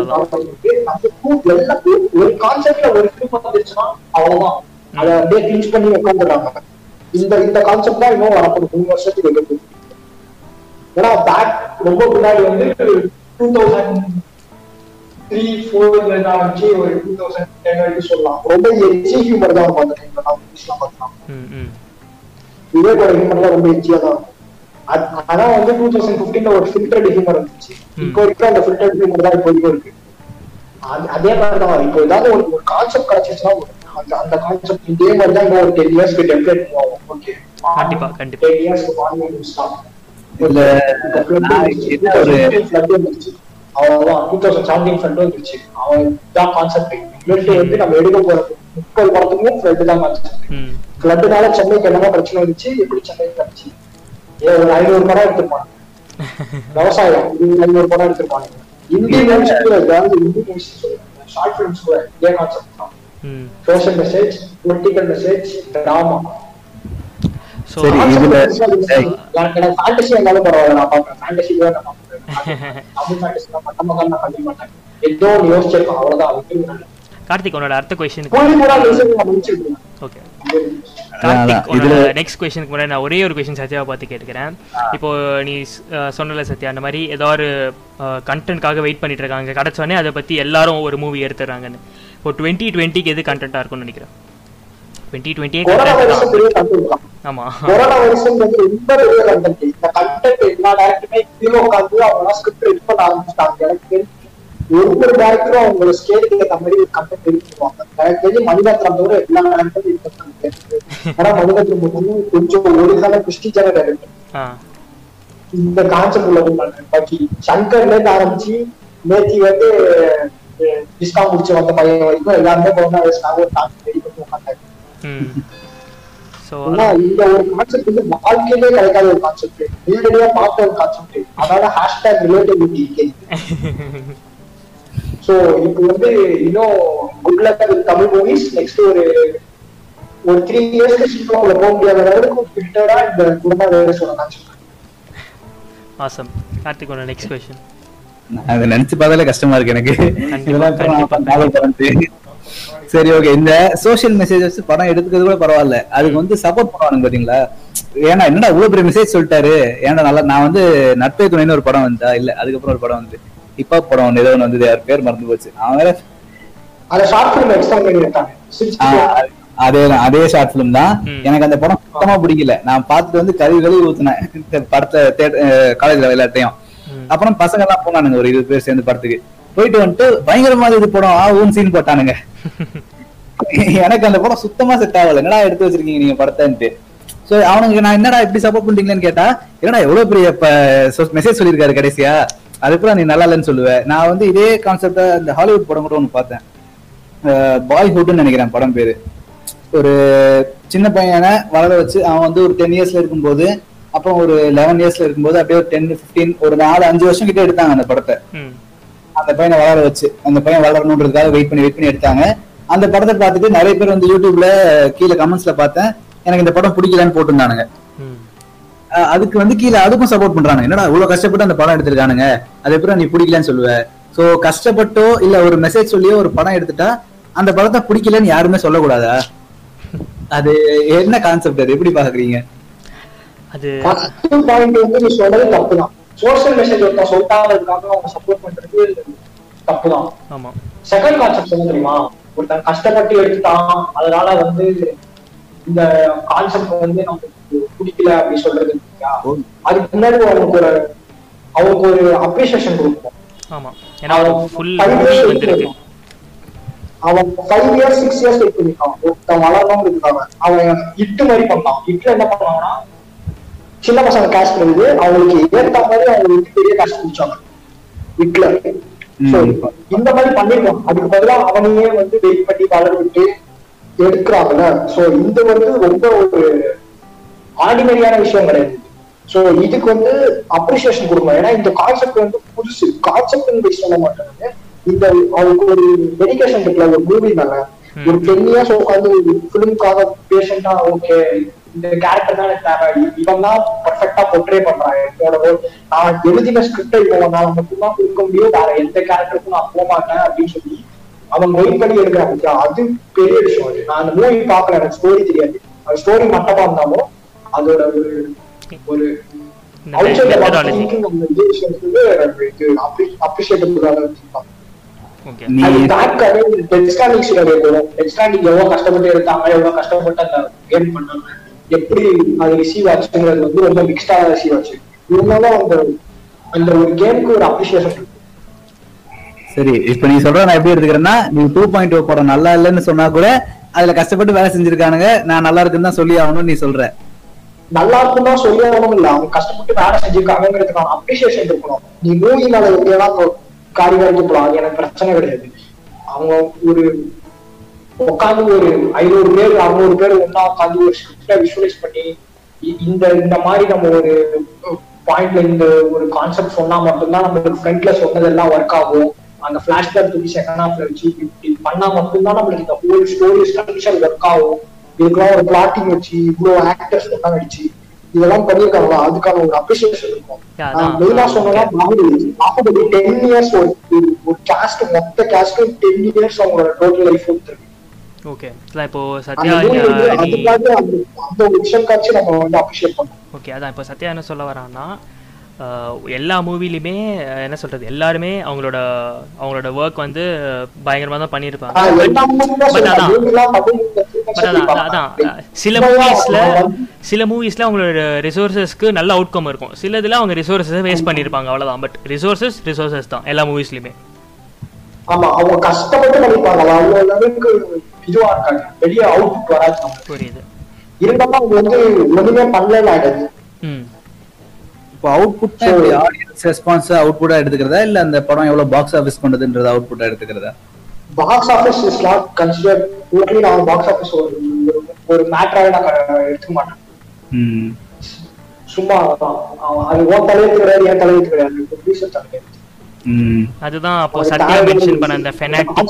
ஒரு கான்செப்ட்ல ஒரு ஃபிலிம் வந்துருச்சுன்னா அவ்வளவுதான், அதை அப்படியே கிளிச் பண்ணி உட்காந்துடுறாங்க. இந்த இந்த கான்செப்ட் தான் இன்னும் வரப்போகுது மூணு வருஷத்துக்கு எடுத்து. ஏன்னா பேக் ரொம்ப முன்னாடி வந்து டூ தௌசண்ட் த்ரீ ஃபோர்ல ஆரம்பிச்சு ஒரு டூ தௌசண்ட் டென் வரைக்கும் சொல்லலாம். ரொம்ப எஜி ஹியூமர் தான் இருக்கும் அந்த டைம்ல. நான் மூவிஸ்லாம் பார்த்தோம் இதே கூட ஹியூமர்லாம் ரொம்ப எஜியா தான் இருக்கும். ஆனா வந்து டூ தௌசண்ட் பிப்டீன்ல ஒரு ஃபில்டர்ட் ஹியூமர் இருந்துச்சு. இப்போ வரைக்கும் அந்த ஃபில்டர்ட் ஹியூமர் தான் இப்போ வரைக்கும் இருக்கு. அதே மாதிரி தான் இப்போ ஏதாவது ஒரு ஒரு கான்செப்ட் கிடைச்சிச்சுன்னா அந்த அந்த கான்செப்ட் இதே மாதிரி தான் ஒரு டென் இயர்ஸ்க்கு டெம்ப்ளேட் ஆகும். ஓகே கண்டிப்பா கண்டிப்பா டென் இயர்ஸ்க்கு பாலிமர் ஸ்டார்ட் இதுல அவ்வளவுதான். டூ தௌசண்ட் செவன்டீன் ஃபிளட் வந்துருச்சு. அவன் தான் கான்செப்ட் ஃபிளட் வந்து நம்ம எடுக்க போறது முப்பது படத்துக்கும் ஃபிளட் தான் கான்செப்ட். ஃபிளட்னால சென்னைக்கு என்னமா பிரச்சனை வந்துச்சு, எப்படி சென்னை வந்துச்சு, ஒரு ஐநூறு படம் எடுத்திருப்பாங்க விவசாயம், ஐநூறு படம் எடுத்திருப்பாங்க. இந்தியன் மூவிஸ் கூட இந்தியன் மூவிஸ் ஷார்ட் ஃபிலிம்ஸ் கூட இதே கான்செப்ட் தான். Social message, political message, drama. சரி இதுல எனக்கு ஃபேண்டசி இருந்தாலும் பரவாயில்ல, நான் பாப்பேன். ஃபேண்டசி கூட நான் பாப்பேன். தமிழ் ஃபேண்டசி நான் பண்ண மாட்டேன், நான் பண்ண மாட்டேன். ஏதோ யோசிச்சிருக்கோம் அவ்வளவுதான். கார்த்திக் உன்னோட அடுத்த क्वेश्चनக்கு ஓகே கார்த்திக் உன்னோட நெக்ஸ்ட் क्वेश्चनக்கு முன்னாடி நான் ஒரே ஒரு क्वेश्चन சத்யாவை பார்த்து கேட்கிறேன். இப்போ நீ சொன்னல சத்யா அந்த மாதிரி ஏதோ ஒரு கண்டென்ட்காக வெயிட் பண்ணிட்டு இருக்காங்க, கிடைச்சோடனே அதை பத்தி எல்லாரும் ஒரு மூவி எடுத்துறாங்கன்னு. இப்போ டுவெண்ட்டி டுவெண்ட்டிக்கு எது கண்டென்ட்டா இருக்கும்னு நினைக்கிறேன்? டுவெண்ட்டி டுவெண்ட்டியே கண்டென்ட். ஆமா கொரோனா வைரஸ் வந்து ரொம்ப பெரிய கண்டென்ட். இந்த கண்டென்ட் எல்லா டைரக்டருமே கீழே உட்காந்து அவங்க ஸ்கிரிப்ட் ரெடி பண்ண ஆரம்பிச்சிட்டாங்க. எனக்கு ஒவ்வொரு டேரக்டரும் அவங்களோட ஸ்கேலுக்கு ஏற்ற மாதிரி ஒரு கண்டென்ட் ரெடி பண்ணுவாங்க. எனக்கு தெரிஞ்சு மணிரத்னம் தவிர எல்லா டேரக்டரும் இது பண்ணுவாங்க. ஆனா மணிரத்னம் கொஞ்சம் ஒரு கால பிரிஸ்டிஜான டேரக்டர். இந்த கான்செப்ட் உள்ள பண்றேன். பாக்கி சங்கர்ல இருந்து ஆரம்பிச்சு நேத்தி வந்து டிஸ்கவுண்ட் முடிச்சு வந்த பையன் வரைக்கும் எல்லாருமே கொரோனா வைரஸ்க்காக ஒரு கான்செப்ட் ரெடி பண்ணி உட்காந்தாங்க. இந்த ஒரு கான்செப்ட் வந்து வாழ்க்கையிலே கிடைக்காத ஒரு கான்செப்ட், நேரடியா பார்த்த ஒரு கான்செப்ட். அதாவது ஹேஷ்டாக் ரிலேட்டிவிட்டி. சோ இப்போ வந்து இன்னும் good luck with Tamil movies. Next ஒரு ஒரு த்ரீ இயர்ஸ்க்கு சீக்கிரம் போக முடியாத அளவுக்கு ஃபில்டரா இந்த கொரோனா வைரஸோட கான்செப்ட். ஆசம். கார்த்திக் உன்னோட நெக்ஸ்ட் क्वेश्चन. அதை நினைச்சு பார்த்தாலே கஷ்டமா இருக்கு எனக்கு. சரி ஓகே, இந்த சோசியல் மெசேஜ் வச்சு படம் எடுத்துக்கிறது கூட பரவாயில்ல, அதுக்கு வந்து சப்போர்ட் பண்ணுவானுங்க பாத்தீங்களா? ஏன்னா என்னடா இவ்வளவு பெரிய மெசேஜ் சொல்லிட்டாரு, ஏன்னா நல்லா நான் வந்து நட்பே துணைன்னு ஒரு படம் வந்தா இல்ல, அதுக்கப்புறம் ஒரு படம் வந்து இப்ப படம் ஒன்று ஏதோ ஒன்று வந்து யார் பேர் மறந்து போச்சு. அவன் வேற அதே அதே ஷார்ட் பிலிம் தான். எனக்கு அந்த படம் சுத்தமா பிடிக்கல. நான் பார்த்துட்டு வந்து கழுவி கழுவி ஊத்துனேன் படத்தை காலேஜ்ல எல்லாத்தையும். அப்புறம் பசங்க எல்லாம் போனானுங்க ஒரு இருபது பேர் சேர்ந்து படத்துக்கு போயிட்டு வந்துட்டு பயங்கரமா இது படம் ஆ ஊன் சீன் போட்டானுங்க. எனக்கு அந்த படம் சுத்தமா செட் ஆகல. என்னடா எடுத்து வச்சிருக்கீங்க நீங்க படத்தைன்ட்டு. சோ அவனுக்கு நான் என்னடா இப்படி சப்போர்ட் பண்றீங்கன்னு கேட்டா, என்னடா எவ்வளவு பெரிய மெசேஜ் சொல்லியிருக்காரு கடைசியா, அதுக்கப்புறம் நீ நல்லா இல்லைன்னு சொல்லுவேன். நான் வந்து இதே கான்செப்ட இந்த ஹாலிவுட் படம் கூட ஒன்று பார்த்தேன், பாய்ஹுட்னு நினைக்கிறேன் படம் பேரு. ஒரு சின்ன பையனை வளர வச்சு அவன் வந்து ஒரு டென் இயர்ஸ்ல இருக்கும்போது, அப்புறம் ஒரு லெவன் இயர்ஸ்ல இருக்கும்போது அப்படியே ஒரு டென் பிப்டீன் ஒரு நாலு அஞ்சு வருஷம் கிட்ட எடுத்தாங்க அந்த படத்தை. அந்த பையனை வளர வச்சு அந்த பையன் வளரணுன்றதுக்காக வெயிட் பண்ணி வெயிட் பண்ணி எடுத்தாங்க. அந்த படத்தை பார்த்துட்டு நிறைய பேர் வந்து யூடியூப்ல கீழே கமெண்ட்ஸ்ல பார்த்தேன், எனக்கு இந்த படம் பிடிக்கலன்னு போட்டிருந்தானுங்க. அதுக்கு வந்து கீழே அதுக்கும் சப்போர்ட் பண்றாங்க, என்னடா இவ்வளவு கஷ்டப்பட்டு அந்த படம் எடுத்திருக்கானுங்க, அது எப்படி நீ பிடிக்கலன்னு சொல்லுவ. சோ கஷ்டப்பட்டோ இல்ல ஒரு மெசேஜ் சொல்லியோ ஒரு படம் எடுத்துட்டா அந்த படத்தை பிடிக்கலன்னு யாருமே சொல்லக்கூடாதா? அது என்ன கான்செப்ட், அது எப்படி பாக்குறீங்க? அது பாயிண்ட் வந்து நீ சொல்றது தப்புதான். சோசியல் மெசேஜ் ஒருத்தன் சொல்லிட்டாங்கிறதுக்காக அவங்க சப்போர்ட் பண்றது தப்புதான். ஆமா. செகண்ட் கான்செப்ட் என்ன தெரியுமா, ஒருத்தன் கஷ்டப்பட்டு எடுத்துட்டான் அதனால வந்து இந்த கான்செப்ட் வந்து நமக்கு பிடிக்கல அப்படி சொல்றது இல்லையா, அதுக்கு முன்னாடி அவனுக்கு ஒரு அவனுக்கு ஒரு அப்ரிசியேஷன் கொடுப்போம். ஆமா, ஏன்னா ஃபுல் மூவி வந்திருக்கு. அவன் five years six years wait பண்ணிருக்கான் ஒருத்தன் வளரணும்னு இருக்காங்க. அவன் இட்டு மாதிரி பண்ணான். இட்டுல என்ன பண்ணாங்கன்னா சின்ன பசங்க கேஷ் பண்ணுது, அவங்களுக்கு ஏற்ற மாதிரி அவங்களுக்கு பெரிய கேஷ் குடிச்சாங்க இட்ல. இந்த மாதிரி பண்ணிருக்கான். அதுக்கு பதிலாக அவனையே வந்து வெயிட் பண்ணி வளர விட்டு எடுக்கிறாங்கல்ல. சோ இந்த வந்து ரொம்ப ஒரு ஆர்டினரியான விஷயம் கிடையாது. சோ இதுக்கு வந்து அப்ரிசியேஷன் கொடுக்கணும். ஏன்னா இந்த கான்செப்ட் வந்து புதுசு கான்செப்ட் சொல்ல மாட்டாங்க. இந்த அவங்களுக்கு ஒரு டெடிகேஷன் இருக்குல்ல ஒரு மூவி மேல, ஒரு டென் இயர்ஸ் உட்காந்து பிலிம்காக பேஷண்டா ஓகே இந்த கேரக்டர் தான் எனக்கு தேவை, இவன் தான் பெர்ஃபெக்டா போர்ட்ரே பண்றான் என்னோட ரோல், நான் எழுதின ஸ்கிரிப்டை இவன் நான் மட்டும்தான் கொடுக்க முடியும், வேற எந்த கேரக்டருக்கும் நான் போக மாட்டேன் அப்படின்னு சொல்லி அவன் வெயிட் பண்ணி எடுக்கிறான். அது பெரிய விஷயம். அது நான் அந்த மூவி பார்க்கல, எனக்கு ஸ்டோரி தெரியாது, அது ஸ்டோரி மட்டமா இருந்தாலும் அதோட ஒரு ஒரு கஷ்டப்பட்டு எடுத்தாங்க, எவ்வளவு கஷ்டப்பட்டு அந்த கேம் பண்ணாங்க, எப்படி அது ரிசீவ் ஆச்சுங்கிறது வந்து ரொம்ப மிக்ஸ்டா ரிசீவ் ஆச்சு. இருந்தாலும் அந்த அந்த ஒரு கேமுக்கு ஒரு அப்ரிசியேஷன் இருக்கு. சரி, இப்ப நீ சொல்ற நான் எப்படி எடுத்துக்கிறேன்னா, நீ டூ பாயிண்ட் ஓ படம் நல்லா இல்லைன்னு சொன்னா கூட அதுல கஷ்டப்பட்டு வேலை செஞ்சிருக்கானுங்க, நான் நல்லா இருக்குன்னு தான் சொல்லி ஆகணும்னு நீ சொல்ற. நல்லா இருக்குன்னா சொல்லி ஆகணும் இல்ல, அவங்க கஷ்டப்பட்டு வேலை செஞ்சிருக்காங்கிறதுக்கான அப்ரிசியேஷன் இருக்கணும். நீ மூவி மேல எப்படியா காரி வரைக்கும் போலாம், அது எனக்கு பிரச்சனை கிடையாது. அவங்க ஒரு உட்காந்து ஒரு ஐநூறு பேர் அறுநூறு பேர் ஒன்னா உட்காந்து ஒரு ஸ்கிரிப்டை விஷுவலைஸ் பண்ணி இந்த இந்த மாதிரி நம்ம ஒரு பாயிண்ட்ல இந்த ஒரு கான்செப்ட் சொன்னா மட்டும்தான் நம்மளுக்கு ஃப்ரண்ட்ல சொன்னதெல்லாம் ஒர்க் ஆகும். அந்த பிளாஷ்பேக் தூக்கி செகண்ட் ஹாஃப்ல வச்சு இது பண்ணா மட்டும்தான் நம்மளுக்கு இந்த ஹோல் ஸ்டோரி ஸ்ட்ரக்சர் ஒர்க் ஆகும். இதுக்கெல்லாம் ஒரு பிளாட்டிங் வச்சு இவ்வளவு ஆக்டர்ஸ் எல்லாம் நடிச்சு இதெல்லாம் பண்ணிருக்காங்களா, அதுக்கான ஒரு அப்ரிசியேஷன் இருக்கும். மெயினா சொன்னா பாகுபலி பாகுபலி டென் இயர்ஸ் ஒரு காஸ்ட் மொத்த காஸ்ட் டென் இயர்ஸ் அவங்களோட டோட்டல் லைஃப் கொடுத்துருக்கு. ஓகே, இப்போ சத்யா அந்த ஒரு விஷயம் காட்சி நம்ம வந்து அப்ரிசியேட் பண்ணோம். ஓகே, அதான் இப்போ சத்யா என்ன சொல்ல வரான்னா, எல்லா மூவிலையுமே என்ன சொல்றது, எல்லாருமே அவங்களோட அவங்களோட ஒர்க் வந்து பயங்கரமா தான் பண்ணியிருப்பாங்க. பட் அதான் அதான் சில மூவிஸ்ல சில மூவிஸ்ல அவங்களோட ரிசோர்சஸ்க்கு நல்ல அவுட்கம் இருக்கும், சில இதுல அவங்க ரிசோர்சஸை வேஸ்ட் பண்ணியிருப்பாங்க, அவ்வளவுதான். பட் ரிசோர்சஸ் ரிசோர்சஸ் தான் எல்லா மூவிஸ்லயுமே. ஆமா, அவங்க கஷ்டப்பட்டு பண்ணிப்பாங்க, அவ்வளவு அளவுக்கு இதுவா இருக்காங்க, வெளிய அவுட்புட் வராது. புரியுது. இருந்தாலும் அவங்க வந்து ஒண்ணுமே பண்ணல ஆயிடுது. ம் இப்போ அவுட்புட் ஆடியன்ஸ் ரெஸ்பான்ஸ் அவுட்புட்டா எடுத்துக்கிறதா இல்ல அந்த படம் எவ்வளவு பாக்ஸ் ஆபீஸ் பண்ணுதுன்றது அவுட்புட்டா எடுத்துக்கிறதா? Box office is not consider totally. நான் பாக்ஸ் ஆபீஸ் ஒரு ஒரு மேட்டராவே நான் எடுத்துக்க மாட்டேன். ம் சும்மா அது ஓ தலையெழுத்து கிடையாது, ஏன் தலையெழுத்து கிடையாது, ப்ரொடியூசர் தலையெழுத்து. ம் அதுதான் அப்போ சத்யா மென்ஷன் பண்ண அந்த ஃபெனாட்டிக்.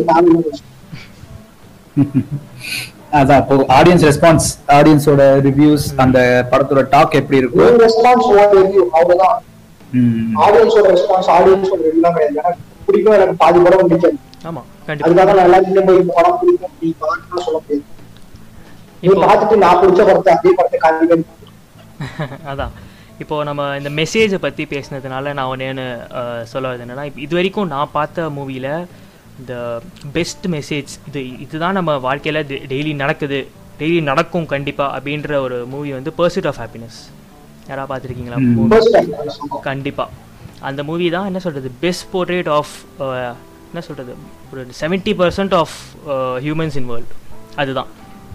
அதான் இப்போ ஆடியன்ஸ் ரெஸ்பான்ஸ், ஆடியன்ஸோட ரிவ்யூஸ், அந்த படத்தோட டாக் எப்படி இருக்கு, ரெஸ்பான்ஸ் ஓ ரிவ்யூ அவ்வளவுதான். ம் ஆடியன்ஸோட ரெஸ்பான்ஸ் ஆடியன்ஸோட ரிவ்யூ தான் கிடையாது. எனக்கு பிடிக்கும், எனக்கு பாதி படம் பிடிக்காது. ஆமா, கண்டிப்பா. அதுக்காக நான் எல்லாத்தையும் போய் படம் பிடிக்கும் நீ பார்க்கணும்னு சொல்ல முடியாது. நீ பார்த்துட்டு நான் பிடிச்ச படத்தை அதே படத்தை காண்பிக்க. அதான் இப்போ நம்ம இந்த மெசேஜை பற்றி பேசினதுனால நான் ஒன்று சொல்ல வருது என்னென்னா, இது வரைக்கும் நான் பார்த்த மூவியில் இந்த பெஸ்ட் மெசேஜ் இது இதுதான் நம்ம வாழ்க்கையில் டெய்லி நடக்குது, டெய்லி நடக்கும் கண்டிப்பாக அப்படின்ற ஒரு மூவி வந்து பர்சூட் ஆஃப் ஹாப்பினஸ். யாராவது பார்த்துருக்கீங்களா? கண்டிப்பாக அந்த மூவி தான் என்ன சொல்கிறது, பெஸ்ட் போர்ட்ரேட் ஆஃப் என்ன சொல்கிறது ஒரு seventy percent of humans in world. அதுதான்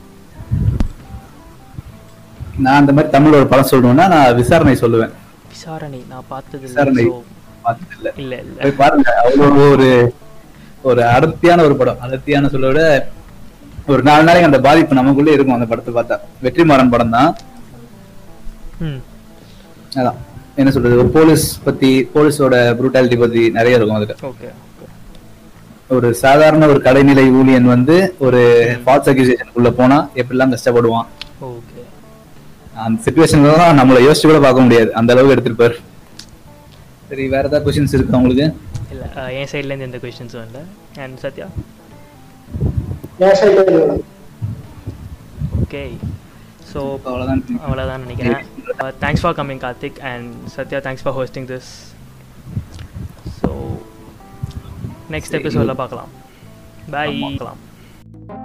நான் அந்த மாதிரி தமிழ் ஒரு படம் சொல்லணும்னா நான் விசாரணை சொல்லுவேன். விசாரணை நான் பார்த்தது விசாரணை பார்த்தது இல்ல. இல்ல இல்ல போய் பாருங்க, அவ்வளோ ஒரு ஒரு அடர்த்தியான ஒரு படம். அடர்த்தியான சொல்ல விட ஒரு நாலு நாளைக்கு அந்த பாதிப்பு நமக்குள்ளே இருக்கும் அந்த படத்தை பார்த்தா. வெற்றிமாறன் படம் தான். அதான் என்ன சொல்றது, ஒரு போலீஸ் பத்தி, போலீஸோட ப்ரூட்டாலிட்டி பத்தி நிறைய இருக்கும் அதுல. ஒரு சாதாரண ஒரு கடைநிலை ஊழியன் வந்து ஒரு ஃபால்ஸ் அக்யூசேஷனுக்குள்ள போனா எப்படிலாம் கஷ்டப்படுவான், அந்த சிச்சுவேஷன்லாம் நம்மள யோசிச்சு கூட பார்க்க முடியாது, அந்த அளவுக்கு எடுத்திருப்பாரு. சரி, வேற ஏதாவது क्वेश्चंस இருக்கு உங்களுக்கு? இல்ல, என் சைடுல இருந்து எந்த क्वेश्चंसும் இல்ல. அண்ட் சத்யா? என் சைடுல இல்ல. ஓகே, சோ அவ்வளவுதான் அவ்வளவுதான் நினைக்கிறேன். Thanks for coming Karthik, and Sathya thanks for hosting this. So next எபிசோட்ல பார்க்கலாம். பை.